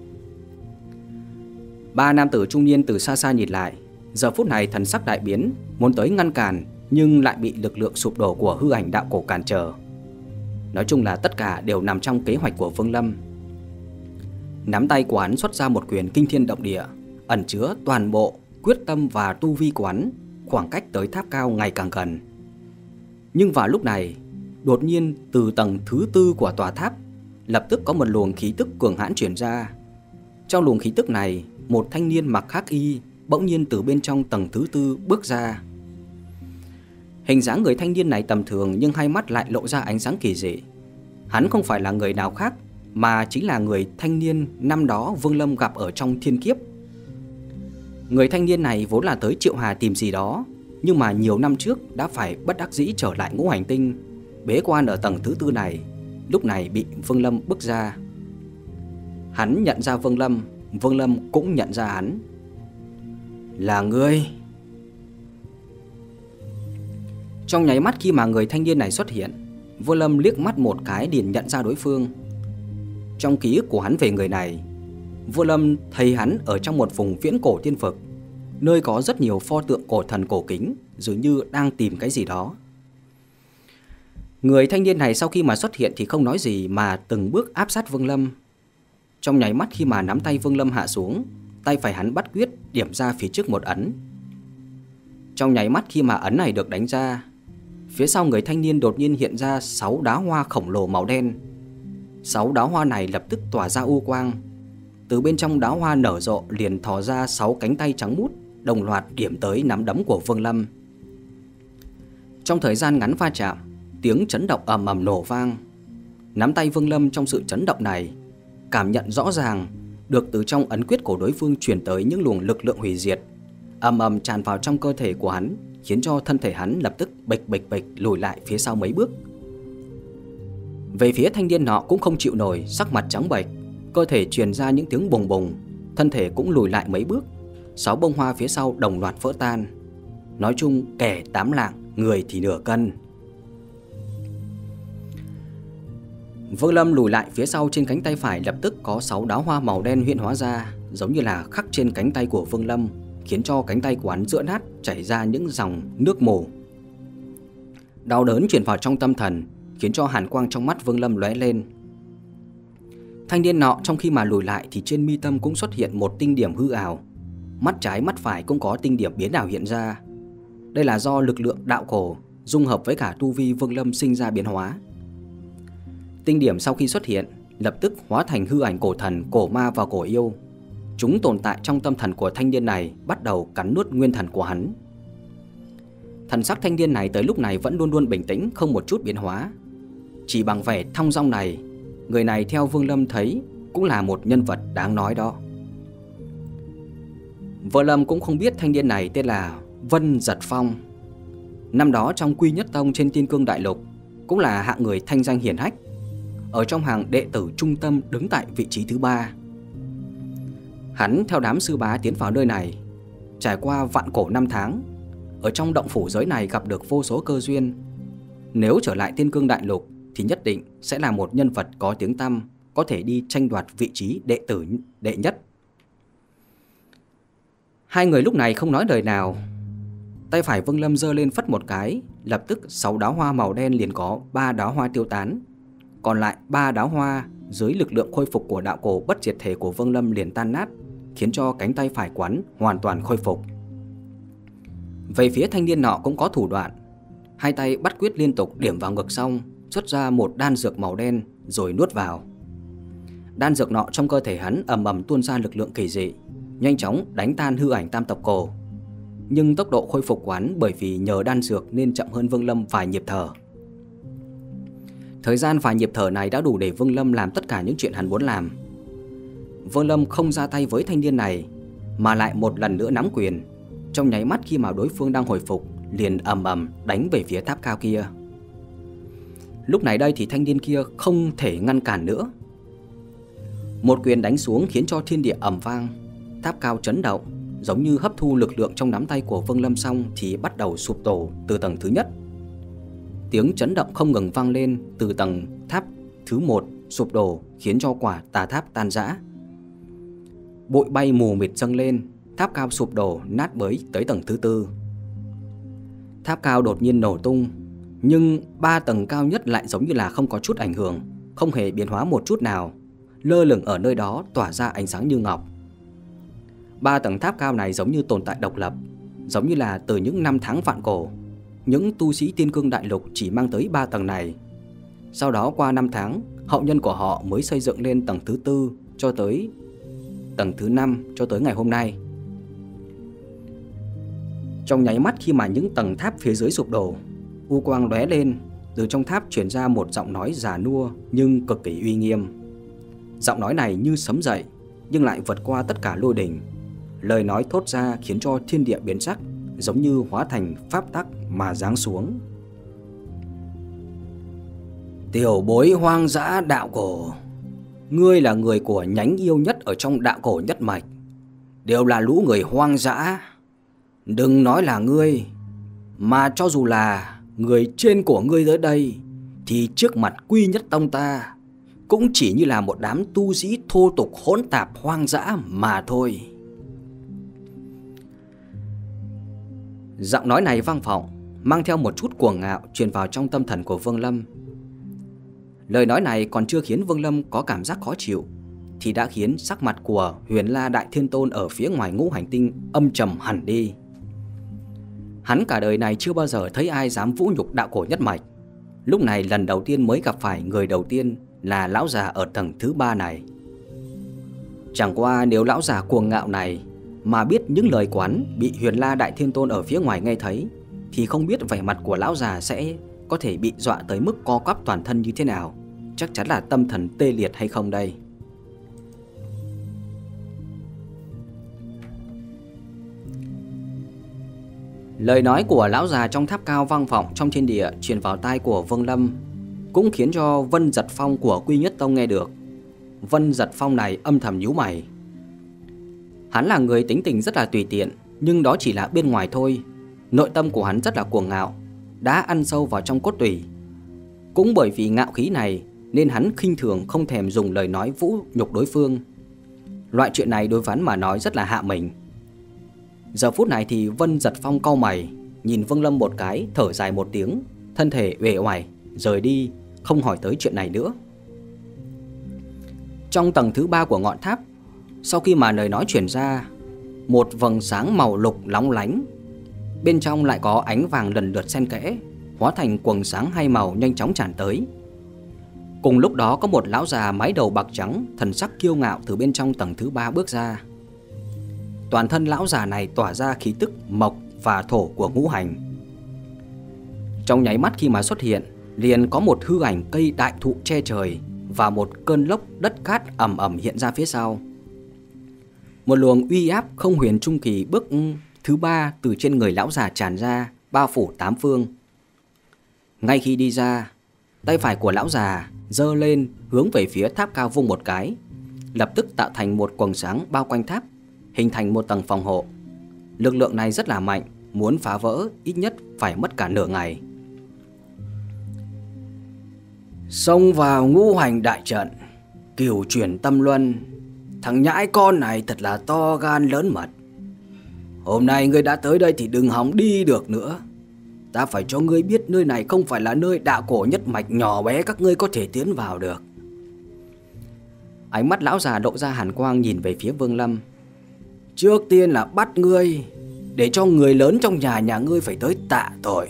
S1: Ba nam tử trung niên từ xa xa nhìn lại, giờ phút này thần sắc đại biến, muốn tới ngăn cản nhưng lại bị lực lượng sụp đổ của hư ảnh đạo cổ cản trở. Nói chung là tất cả đều nằm trong kế hoạch của Vương Lâm. Nắm tay của hắn xuất ra một quyền kinh thiên động địa, ẩn chứa toàn bộ quyết tâm và tu vi của hắn, khoảng cách tới tháp cao ngày càng gần. Nhưng vào lúc này, đột nhiên từ tầng thứ tư của tòa tháp lập tức có một luồng khí tức cường hãn truyền ra. Trong luồng khí tức này, một thanh niên mặc hắc y bỗng nhiên từ bên trong tầng thứ tư bước ra. Hình dáng người thanh niên này tầm thường nhưng hai mắt lại lộ ra ánh sáng kỳ dị. Hắn không phải là người nào khác, mà chính là người thanh niên năm đó Vương Lâm gặp ở trong thiên kiếp. Người thanh niên này vốn là tới Triệu Hà tìm gì đó, nhưng mà nhiều năm trước đã phải bất đắc dĩ trở lại ngũ hành tinh, bế quan ở tầng thứ tư này, lúc này bị Vương Lâm bức ra. Hắn nhận ra Vương Lâm, Vương Lâm cũng nhận ra hắn. Là ngươi. Trong nháy mắt khi mà người thanh niên này xuất hiện, Vương Lâm liếc mắt một cái liền nhận ra đối phương. Trong ký ức của hắn về người này, Vương Lâm thấy hắn ở trong một vùng viễn cổ tiên vực, nơi có rất nhiều pho tượng cổ thần cổ kính, dường như đang tìm cái gì đó. Người thanh niên này sau khi mà xuất hiện thì không nói gì mà từng bước áp sát Vương Lâm. Trong nháy mắt khi mà nắm tay Vương Lâm hạ xuống, tay phải hắn bắt quyết điểm ra phía trước một ấn. Trong nháy mắt khi mà ấn này được đánh ra, phía sau người thanh niên đột nhiên hiện ra sáu đóa hoa khổng lồ màu đen. Sáu đóa hoa này lập tức tỏa ra u quang. Từ bên trong đóa hoa nở rộ liền thò ra sáu cánh tay trắng muốt, đồng loạt điểm tới nắm đấm của Vương Lâm. Trong thời gian ngắn va chạm, tiếng chấn động ầm ầm nổ vang. Nắm tay Vương Lâm trong sự chấn động này, cảm nhận rõ ràng được từ trong ấn quyết của đối phương truyền tới những luồng lực lượng hủy diệt, ầm ầm tràn vào trong cơ thể của hắn, khiến cho thân thể hắn lập tức bịch bịch bịch lùi lại phía sau mấy bước. Về phía thanh niên nọ cũng không chịu nổi, sắc mặt trắng bệch, cơ thể truyền ra những tiếng bùng bùng, thân thể cũng lùi lại mấy bước. Sáu bông hoa phía sau đồng loạt vỡ tan. Nói chung kẻ tám lạng, người thì nửa cân. Vương Lâm lùi lại phía sau, trên cánh tay phải lập tức có sáu đóa hoa màu đen hiện hóa ra, giống như là khắc trên cánh tay của Vương Lâm, khiến cho cánh tay của hắn giữa nát chảy ra những dòng nước mù. Đau đớn truyền vào trong tâm thần, khiến cho hàn quang trong mắt Vương Lâm lóe lên. Thanh niên nọ trong khi mà lùi lại thì trên mi tâm cũng xuất hiện một tinh điểm hư ảo. Mắt trái mắt phải cũng có tinh điểm biến ảo hiện ra. Đây là do lực lượng đạo cổ dung hợp với cả tu vi Vương Lâm sinh ra biến hóa. Tinh điểm sau khi xuất hiện lập tức hóa thành hư ảnh cổ thần, cổ ma và cổ yêu. Chúng tồn tại trong tâm thần của thanh niên này, bắt đầu cắn nuốt nguyên thần của hắn. Thần sắc thanh niên này tới lúc này vẫn luôn luôn bình tĩnh, không một chút biến hóa. Chỉ bằng vẻ thong dong này, người này theo Vương Lâm thấy cũng là một nhân vật đáng nói đó. Vương Lâm cũng không biết thanh niên này tên là Vân Giật Phong. Năm đó trong Quy Nhất Tông trên Tiên Cương Đại Lục cũng là hạng người thanh danh hiển hách, ở trong hàng đệ tử trung tâm đứng tại vị trí thứ ba. Hắn theo đám sư bá tiến vào nơi này, trải qua vạn cổ năm tháng, ở trong động phủ giới này gặp được vô số cơ duyên. Nếu trở lại Tiên Cương Đại Lục thì nhất định sẽ là một nhân vật có tiếng tăm, có thể đi tranh đoạt vị trí đệ tử đệ nhất. Hai người lúc này không nói lời nào. Tay phải Vương Lâm giơ lên phất một cái, lập tức sáu đóa hoa màu đen liền có ba đóa hoa tiêu tán, còn lại ba đóa hoa dưới lực lượng khôi phục của đạo cổ bất diệt thể của Vương Lâm liền tan nát, khiến cho cánh tay phải quán hoàn toàn khôi phục. Về phía thanh niên nọ cũng có thủ đoạn, hai tay bắt quyết liên tục điểm vào ngực xong, xuất ra một đan dược màu đen rồi nuốt vào. Đan dược nọ trong cơ thể hắn ầm ầm tuôn ra lực lượng kỳ dị, nhanh chóng đánh tan hư ảnh tam tộc cổ. Nhưng tốc độ khôi phục quán bởi vì nhờ đan dược nên chậm hơn Vương Lâm vài nhịp thở. Thời gian vài nhịp thở này đã đủ để Vương Lâm làm tất cả những chuyện hắn muốn làm. Vương Lâm không ra tay với thanh niên này, mà lại một lần nữa nắm quyền. Trong nháy mắt khi mà đối phương đang hồi phục, liền ầm ầm đánh về phía tháp cao kia. Lúc này đây thì thanh niên kia không thể ngăn cản nữa. Một quyền đánh xuống khiến cho thiên địa ầm vang, tháp cao chấn động, giống như hấp thu lực lượng trong nắm tay của Vương Lâm xong thì bắt đầu sụp đổ từ tầng thứ nhất. Tiếng chấn động không ngừng vang lên từ tầng tháp thứ một sụp đổ, khiến cho quả tà tháp tan rã. Bụi bay mù mịt dâng lên, tháp cao sụp đổ nát bấy tới tầng thứ tư. Tháp cao đột nhiên nổ tung, nhưng ba tầng cao nhất lại giống như là không có chút ảnh hưởng, không hề biến hóa một chút nào, lơ lửng ở nơi đó tỏa ra ánh sáng như ngọc. Ba tầng tháp cao này giống như tồn tại độc lập, giống như là từ những năm tháng vạn cổ, những tu sĩ Tiên Cương Đại Lục chỉ mang tới ba tầng này. Sau đó qua năm tháng, hậu nhân của họ mới xây dựng lên tầng thứ tư cho tới tầng thứ năm cho tới ngày hôm nay. Trong nháy mắt khi mà những tầng tháp phía dưới sụp đổ, u quang lóe lên, từ trong tháp truyền ra một giọng nói già nua nhưng cực kỳ uy nghiêm. Giọng nói này như sấm dậy nhưng lại vượt qua tất cả lôi đỉnh. Lời nói thốt ra khiến cho thiên địa biến sắc, giống như hóa thành pháp tắc mà giáng xuống. Tiểu bối hoang dã đạo cổ, ngươi là người của nhánh yêu nhất ở trong đạo cổ nhất mạch, đều là lũ người hoang dã. Đừng nói là ngươi, mà cho dù là người trên của ngươi tới đây, thì trước mặt Quy Nhất Tông ta cũng chỉ như là một đám tu sĩ thô tục hỗn tạp hoang dã mà thôi. Giọng nói này vang vọng, mang theo một chút cuồng ngạo truyền vào trong tâm thần của Vương Lâm. Lời nói này còn chưa khiến Vương Lâm có cảm giác khó chịu, thì đã khiến sắc mặt của Huyền La Đại Thiên Tôn ở phía ngoài ngũ hành tinh âm trầm hẳn đi. Hắn cả đời này chưa bao giờ thấy ai dám vũ nhục đạo cổ nhất mạch, lúc này lần đầu tiên mới gặp phải người đầu tiên là lão già ở tầng thứ ba này. Chẳng qua nếu lão già cuồng ngạo này mà biết những lời quán bị Huyền La Đại Thiên Tôn ở phía ngoài nghe thấy, thì không biết vẻ mặt của lão già sẽ có thể bị dọa tới mức co quắp toàn thân như thế nào, chắc chắn là tâm thần tê liệt hay không đây. Lời nói của lão già trong tháp cao vang vọng trong thiên địa, truyền vào tai của Vương Lâm, cũng khiến cho Vân Giật Phong của Quy Nhất Tông nghe được. Vân Giật Phong này âm thầm nhíu mày. Hắn là người tính tình rất là tùy tiện, nhưng đó chỉ là bên ngoài thôi. Nội tâm của hắn rất là cuồng ngạo, đã ăn sâu vào trong cốt tủy. Cũng bởi vì ngạo khí này nên hắn khinh thường không thèm dùng lời nói vũ nhục đối phương. Loại chuyện này đối với hắn mà nói rất là hạ mình. Giờ phút này thì Vân Giật Phong cau mày, nhìn Vương Lâm một cái, thở dài một tiếng, thân thể uể oải rời đi, không hỏi tới chuyện này nữa. Trong tầng thứ ba của ngọn tháp, sau khi mà lời nói truyền ra, một vầng sáng màu lục lóng lánh, bên trong lại có ánh vàng lần lượt xen kẽ, hóa thành quầng sáng hai màu nhanh chóng tràn tới. Cùng lúc đó có một lão già mái đầu bạc trắng, thần sắc kiêu ngạo từ bên trong tầng thứ ba bước ra. Toàn thân lão già này tỏa ra khí tức mộc và thổ của ngũ hành. Trong nháy mắt khi mà xuất hiện, liền có một hư ảnh cây đại thụ che trời và một cơn lốc đất cát ầm ầm hiện ra phía sau. Một luồng uy áp không huyền trung kỳ bước thứ ba từ trên người lão già tràn ra, bao phủ tám phương. Ngay khi đi ra, tay phải của lão già giơ lên hướng về phía tháp cao vung một cái, lập tức tạo thành một quầng sáng bao quanh tháp, hình thành một tầng phòng hộ. Lực lượng này rất là mạnh, muốn phá vỡ ít nhất phải mất cả nửa ngày. Xông vào ngũ hành đại trận, cửu chuyển tâm luân, thằng nhãi con này thật là to gan lớn mật.
S2: Hôm nay ngươi đã tới đây thì đừng hòng đi được nữa. Ta phải cho ngươi biết nơi này không phải là nơi đạo cổ nhất mạch nhỏ bé các ngươi có thể tiến vào được.
S1: Ánh mắt lão già lộ ra hàn quang nhìn về phía Vương Lâm.
S2: Trước tiên là bắt ngươi, để cho người lớn trong nhà nhà ngươi phải tới tạ tội.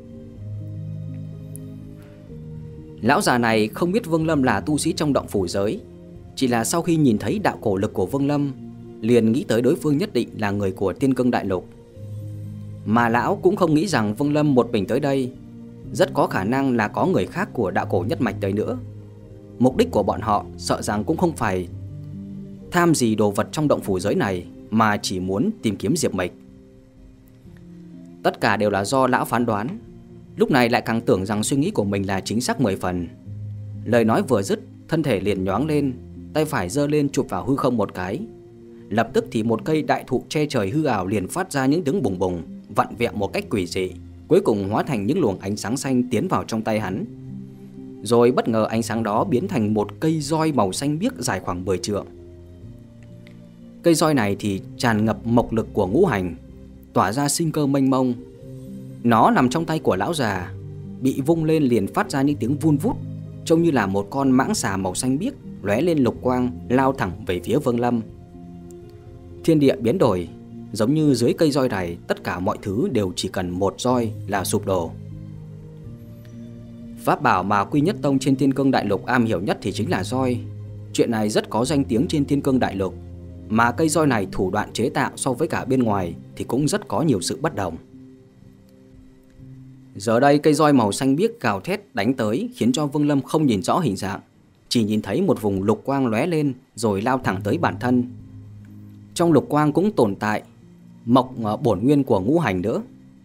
S1: Lão già này không biết Vương Lâm là tu sĩ trong động phủ giới, chỉ là sau khi nhìn thấy đạo cổ lực của Vương Lâm, liền nghĩ tới đối phương nhất định là người của Tiên Cương Đại Lục. Mà lão cũng không nghĩ rằng Vương Lâm một mình tới đây, rất có khả năng là có người khác của đạo cổ nhất mạch tới nữa. Mục đích của bọn họ sợ rằng cũng không phải tham gì đồ vật trong động phủ giới này, mà chỉ muốn tìm kiếm Diệp Mịch. Tất cả đều là do lão phán đoán, lúc này lại càng tưởng rằng suy nghĩ của mình là chính xác mười phần. Lời nói vừa dứt, thân thể liền nhoáng lên, tay phải giơ lên chụp vào hư không một cái. Lập tức thì một cây đại thụ che trời hư ảo liền phát ra những tiếng bùng bùng, vặn vẹo một cách quỷ dị, cuối cùng hóa thành những luồng ánh sáng xanh tiến vào trong tay hắn. Rồi bất ngờ ánh sáng đó biến thành một cây roi màu xanh biếc dài khoảng mười trượng. Cây roi này thì tràn ngập mộc lực của ngũ hành, tỏa ra sinh cơ mênh mông. Nó nằm trong tay của lão già, bị vung lên liền phát ra những tiếng vun vút, trông như là một con mãng xà màu xanh biếc lóe lên lục quang lao thẳng về phía Vương Lâm. Thiên địa biến đổi, giống như dưới cây roi này tất cả mọi thứ đều chỉ cần một roi là sụp đổ. Pháp bảo mà Quy Nhất Tông trên Tiên Cương Đại Lục am hiểu nhất thì chính là roi. Chuyện này rất có danh tiếng trên Tiên Cương Đại Lục, mà cây roi này thủ đoạn chế tạo so với cả bên ngoài thì cũng rất có nhiều sự bất đồng. Giờ đây cây roi màu xanh biếc gào thét đánh tới, khiến cho Vương Lâm không nhìn rõ hình dạng, chỉ nhìn thấy một vùng lục quang lóe lên rồi lao thẳng tới bản thân. Trong lục quang cũng tồn tại mộc bổn nguyên của ngũ hành nữa.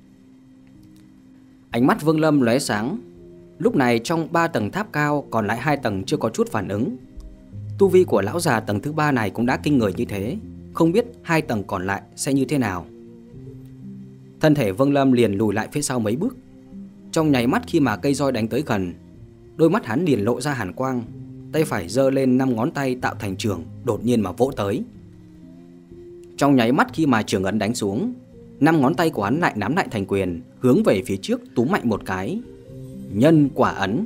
S1: Ánh mắt Vương Lâm lóe sáng. Lúc này trong ba tầng tháp cao còn lại hai tầng chưa có chút phản ứng. Tu vi của lão già tầng thứ ba này cũng đã kinh người như thế, không biết hai tầng còn lại sẽ như thế nào. Thân thể Vương Lâm liền lùi lại phía sau mấy bước. Trong nháy mắt khi mà cây roi đánh tới gần, đôi mắt hắn liền lộ ra hàn quang, tay phải giơ lên năm ngón tay tạo thành chưởng, đột nhiên mà vỗ tới. Trong nháy mắt khi mà chưởng ấn đánh xuống, năm ngón tay của hắn lại nắm lại thành quyền, hướng về phía trước túm mạnh một cái. Nhân quả ấn.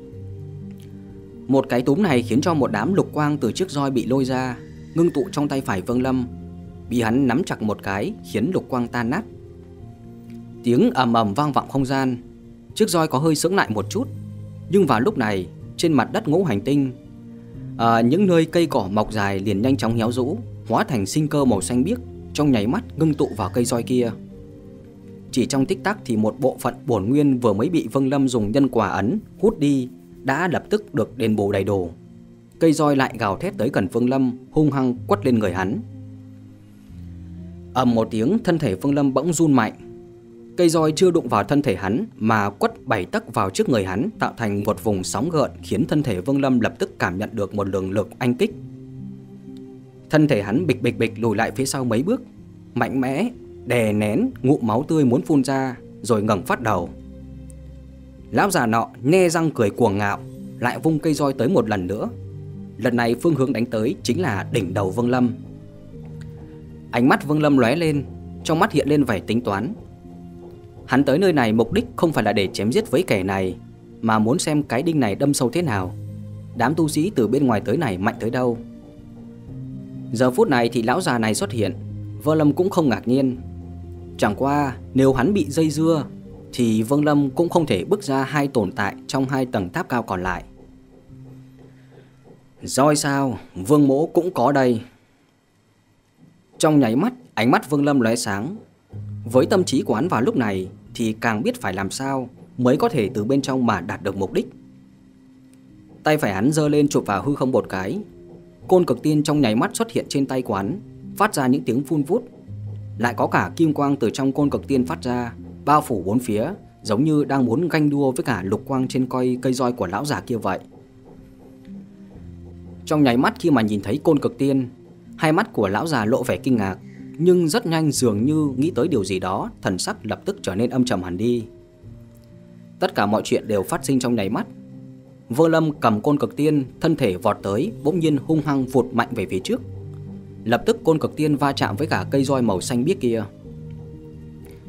S1: Một cái túm này khiến cho một đám lục quang từ chiếc roi bị lôi ra, ngưng tụ trong tay phải Vương Lâm, bị hắn nắm chặt một cái khiến lục quang tan nát. Tiếng ầm ầm vang vọng không gian. Chiếc roi có hơi sững lại một chút, nhưng vào lúc này trên mặt đất ngũ hành tinh, à, những nơi cây cỏ mọc dài liền nhanh chóng héo rũ, hóa thành sinh cơ màu xanh biếc, trong nháy mắt ngưng tụ vào cây roi kia. Chỉ trong tích tắc thì một bộ phận bổn nguyên vừa mới bị Vương Lâm dùng nhân quả ấn hút đi đã lập tức được đền bù đầy đủ. Cây roi lại gào thét tới gần Vương Lâm, hung hăng quất lên người hắn. Ầm một tiếng, thân thể Vương Lâm bỗng run mạnh. Cây roi chưa đụng vào thân thể hắn mà quất bảy tấc vào trước người hắn, tạo thành một vùng sóng gợn khiến thân thể Vương Lâm lập tức cảm nhận được một lượng lực anh kích. Thân thể hắn bịch bịch bịch lùi lại phía sau mấy bước, mạnh mẽ đè nén ngụm máu tươi muốn phun ra, rồi ngẩng phát đầu. Lão già nọ nhe răng cười cuồng ngạo, lại vung cây roi tới một lần nữa. Lần này phương hướng đánh tới chính là đỉnh đầu Vương Lâm. Ánh mắt Vương Lâm lóe lên, trong mắt hiện lên vẻ tính toán. Hắn tới nơi này mục đích không phải là để chém giết với kẻ này, mà muốn xem cái đinh này đâm sâu thế nào, đám tu sĩ từ bên ngoài tới này mạnh tới đâu. Giờ phút này thì lão già này xuất hiện, Vương Lâm cũng không ngạc nhiên. Chẳng qua nếu hắn bị dây dưa thì Vương Lâm cũng không thể bước ra hai tồn tại trong hai tầng tháp cao còn lại. Roi sao, Vương mỗ cũng có đây. Trong nháy mắt, ánh mắt Vương Lâm lóe sáng. Với tâm trí của hắn vào lúc này thì càng biết phải làm sao mới có thể từ bên trong mà đạt được mục đích. Tay phải hắn giơ lên chụp vào hư không một cái. Côn cực tiên trong nháy mắt xuất hiện trên tay của hắn, phát ra những tiếng phun vút. Lại có cả kim quang từ trong côn cực tiên phát ra, bao phủ bốn phía, giống như đang muốn ganh đua với cả lục quang trên cây cây roi của lão già kia vậy. Trong nháy mắt khi mà nhìn thấy côn cực tiên, hai mắt của lão già lộ vẻ kinh ngạc, nhưng rất nhanh dường như nghĩ tới điều gì đó, thần sắc lập tức trở nên âm trầm hẳn đi. Tất cả mọi chuyện đều phát sinh trong nháy mắt. Vương Lâm cầm côn cực tiên, thân thể vọt tới, bỗng nhiên hung hăng vụt mạnh về phía trước. Lập tức côn cực tiên va chạm với cả cây roi màu xanh biếc kia,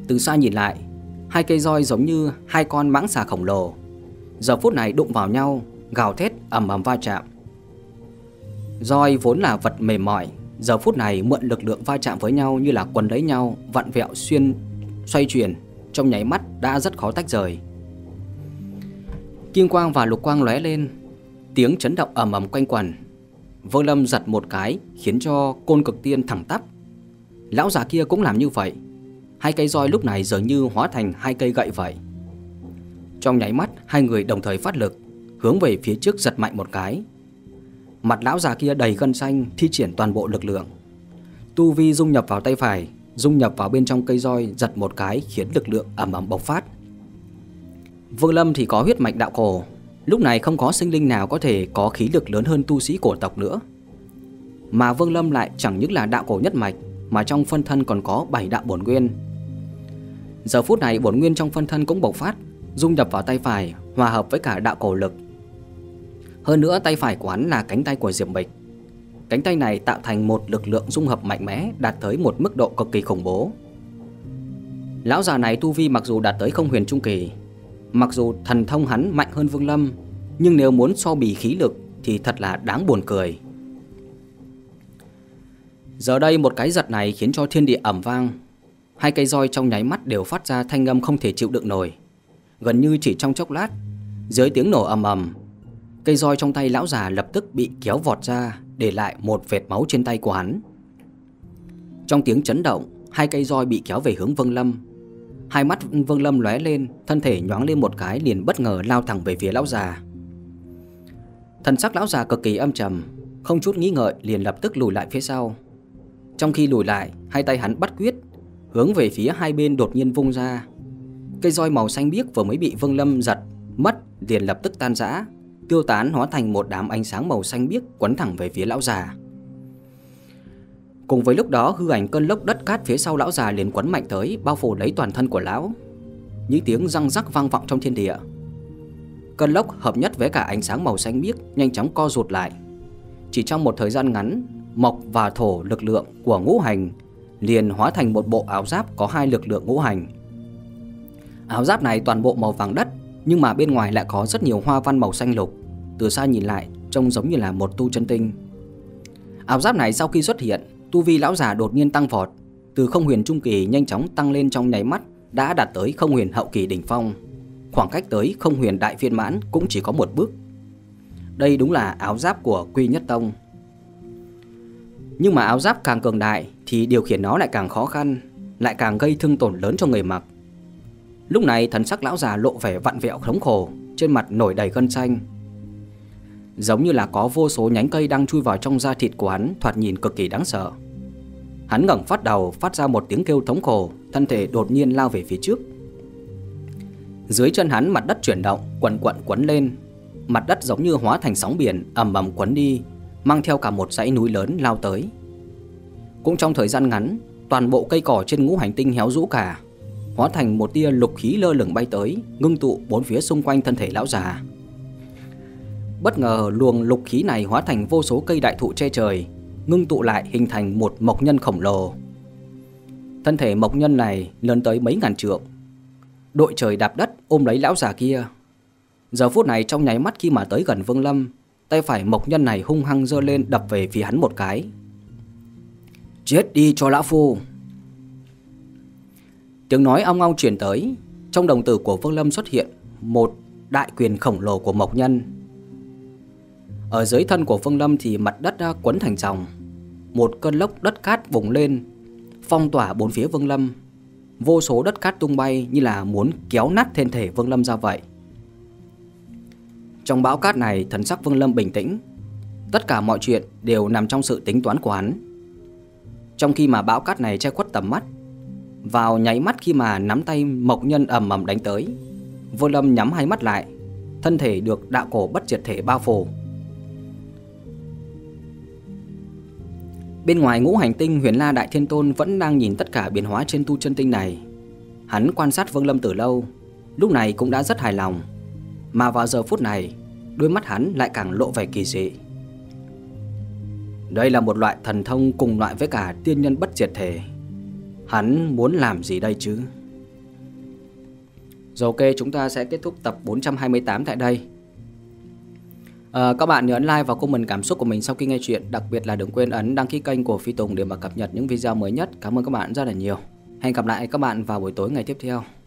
S1: Từ xa nhìn lại, hai cây roi giống như hai con mãng xà khổng lồ, giờ phút này đụng vào nhau, gào thét ầm ầm va chạm. Roi vốn là vật mềm mỏi, giờ phút này mượn lực lượng va chạm với nhau như là quấn lấy nhau, vặn vẹo xuyên xoay chuyển, trong nháy mắt đã rất khó tách rời. Kim quang và lục quang lóe lên, tiếng chấn động ầm ầm quanh quẩn. Vương Lâm giật một cái khiến cho côn cực tiên thẳng tắp. Lão già kia cũng làm như vậy. Hai cây roi lúc này dường như hóa thành hai cây gậy vậy. Trong nháy mắt, hai người đồng thời phát lực, hướng về phía trước giật mạnh một cái. Mặt lão già kia đầy gân xanh, thi triển toàn bộ lực lượng. Tu vi dung nhập vào tay phải, dung nhập vào bên trong cây roi, giật một cái khiến lực lượng ầm ầm bộc phát. Vương Lâm thì có huyết mạch đạo cổ, lúc này không có sinh linh nào có thể có khí lực lớn hơn tu sĩ cổ tộc nữa. Mà Vương Lâm lại chẳng những là đạo cổ nhất mạch, mà trong phân thân còn có bảy đạo bổn nguyên. Giờ phút này bổn nguyên trong phân thân cũng bộc phát, dung nhập vào tay phải, hòa hợp với cả đạo cổ lực. Hơn nữa tay phải của hắn là cánh tay của Diệp Bịch. Cánh tay này tạo thành một lực lượng dung hợp mạnh mẽ, đạt tới một mức độ cực kỳ khủng bố. Lão già này tu vi mặc dù đạt tới không huyền trung kỳ, mặc dù thần thông hắn mạnh hơn Vương Lâm, nhưng nếu muốn so bì khí lực thì thật là đáng buồn cười. Giờ đây một cái giật này khiến cho thiên địa ầm vang. Hai cây roi trong nháy mắt đều phát ra thanh âm không thể chịu đựng nổi. Gần như chỉ trong chốc lát, dưới tiếng nổ ầm ầm, cây roi trong tay lão già lập tức bị kéo vọt ra, để lại một vệt máu trên tay của hắn. Trong tiếng chấn động, hai cây roi bị kéo về hướng Vương Lâm. Hai mắt Vương Lâm lóe lên, thân thể nhoáng lên một cái liền bất ngờ lao thẳng về phía lão già. Thần sắc lão già cực kỳ âm trầm, không chút nghĩ ngợi liền lập tức lùi lại phía sau. Trong khi lùi lại, hai tay hắn bắt quyết, hướng về phía hai bên đột nhiên vung ra. Cây roi màu xanh biếc vừa mới bị Vương Lâm giật mất liền lập tức tan rã, tiêu tán hóa thành một đám ánh sáng màu xanh biếc quấn thẳng về phía lão già. Cùng với lúc đó, hư ảnh cơn lốc đất cát phía sau lão già liền quấn mạnh tới, bao phủ lấy toàn thân của lão. Những tiếng răng rắc vang vọng trong thiên địa. Cơn lốc hợp nhất với cả ánh sáng màu xanh biếc nhanh chóng co rụt lại. Chỉ trong một thời gian ngắn, mộc và thổ lực lượng của ngũ hành liền hóa thành một bộ áo giáp có hai lực lượng ngũ hành. Áo giáp này toàn bộ màu vàng đất, nhưng mà bên ngoài lại có rất nhiều hoa văn màu xanh lục. Từ xa nhìn lại trông giống như là một tu chân tinh. Áo giáp này sau khi xuất hiện, tu vi lão già đột nhiên tăng vọt, từ không huyền trung kỳ nhanh chóng tăng lên trong nháy mắt, đã đạt tới không huyền hậu kỳ đỉnh phong. Khoảng cách tới không huyền đại viên mãn cũng chỉ có một bước. Đây đúng là áo giáp của Quy Nhất Tông. Nhưng mà áo giáp càng cường đại thì điều khiển nó lại càng khó khăn, lại càng gây thương tổn lớn cho người mặc. Lúc này thần sắc lão già lộ vẻ vặn vẹo thống khổ, trên mặt nổi đầy gân xanh, giống như là có vô số nhánh cây đang chui vào trong da thịt của hắn, thoạt nhìn cực kỳ đáng sợ. Hắn ngẩng phát đầu, phát ra một tiếng kêu thống khổ, thân thể đột nhiên lao về phía trước. Dưới chân hắn mặt đất chuyển động, quần quận quấn lên, mặt đất giống như hóa thành sóng biển ầm ầm quấn đi, mang theo cả một dãy núi lớn lao tới. Cũng trong thời gian ngắn, toàn bộ cây cỏ trên ngũ hành tinh héo rũ cả, hóa thành một tia lục khí lơ lửng bay tới, ngưng tụ bốn phía xung quanh thân thể lão già. Bất ngờ luồng lục khí này hóa thành vô số cây đại thụ che trời, ngưng tụ lại hình thành một mộc nhân khổng lồ. Thân thể mộc nhân này lớn tới mấy ngàn trượng, đội trời đạp đất ôm lấy lão già kia. Giờ phút này trong nháy mắt khi mà tới gần Vương Lâm, tay phải mộc nhân này hung hăng giơ lên đập về phía hắn một cái. Chết đi cho lão phu! Tiếng nói ong ong truyền tới, trong đồng tử của Vương Lâm xuất hiện một đại quyền khổng lồ của mộc nhân. Ở dưới thân của Vương Lâm thì mặt đất đã quấn thành dòng, một cơn lốc đất cát bùng lên, phong tỏa bốn phía Vương Lâm. Vô số đất cát tung bay như là muốn kéo nát thân thể Vương Lâm ra vậy. Trong bão cát này, thần sắc Vương Lâm bình tĩnh, tất cả mọi chuyện đều nằm trong sự tính toán của hắn. Trong khi mà bão cát này che khuất tầm mắt, vào nháy mắt khi mà nắm tay mộc nhân ầm ầm đánh tới, Vương Lâm nhắm hai mắt lại, thân thể được đạo cổ bất diệt thể bao phủ. Bên ngoài ngũ hành tinh, Huyền La Đại Thiên Tôn vẫn đang nhìn tất cả biến hóa trên tu chân tinh này. Hắn quan sát Vương Lâm từ lâu, lúc này cũng đã rất hài lòng. Mà vào giờ phút này, đôi mắt hắn lại càng lộ vẻ kỳ dị. Đây là một loại thần thông cùng loại với cả tiên nhân bất diệt thể. Hắn muốn làm gì đây chứ? Rồi ok, chúng ta sẽ kết thúc tập bốn trăm hai mươi tám tại đây. À, các bạn nhớ ấn like và comment cảm xúc của mình sau khi nghe chuyện. Đặc biệt là đừng quên ấn đăng ký kênh của Phi Tùng để mà cập nhật những video mới nhất. Cảm ơn các bạn rất là nhiều. Hẹn gặp lại các bạn vào buổi tối ngày tiếp theo.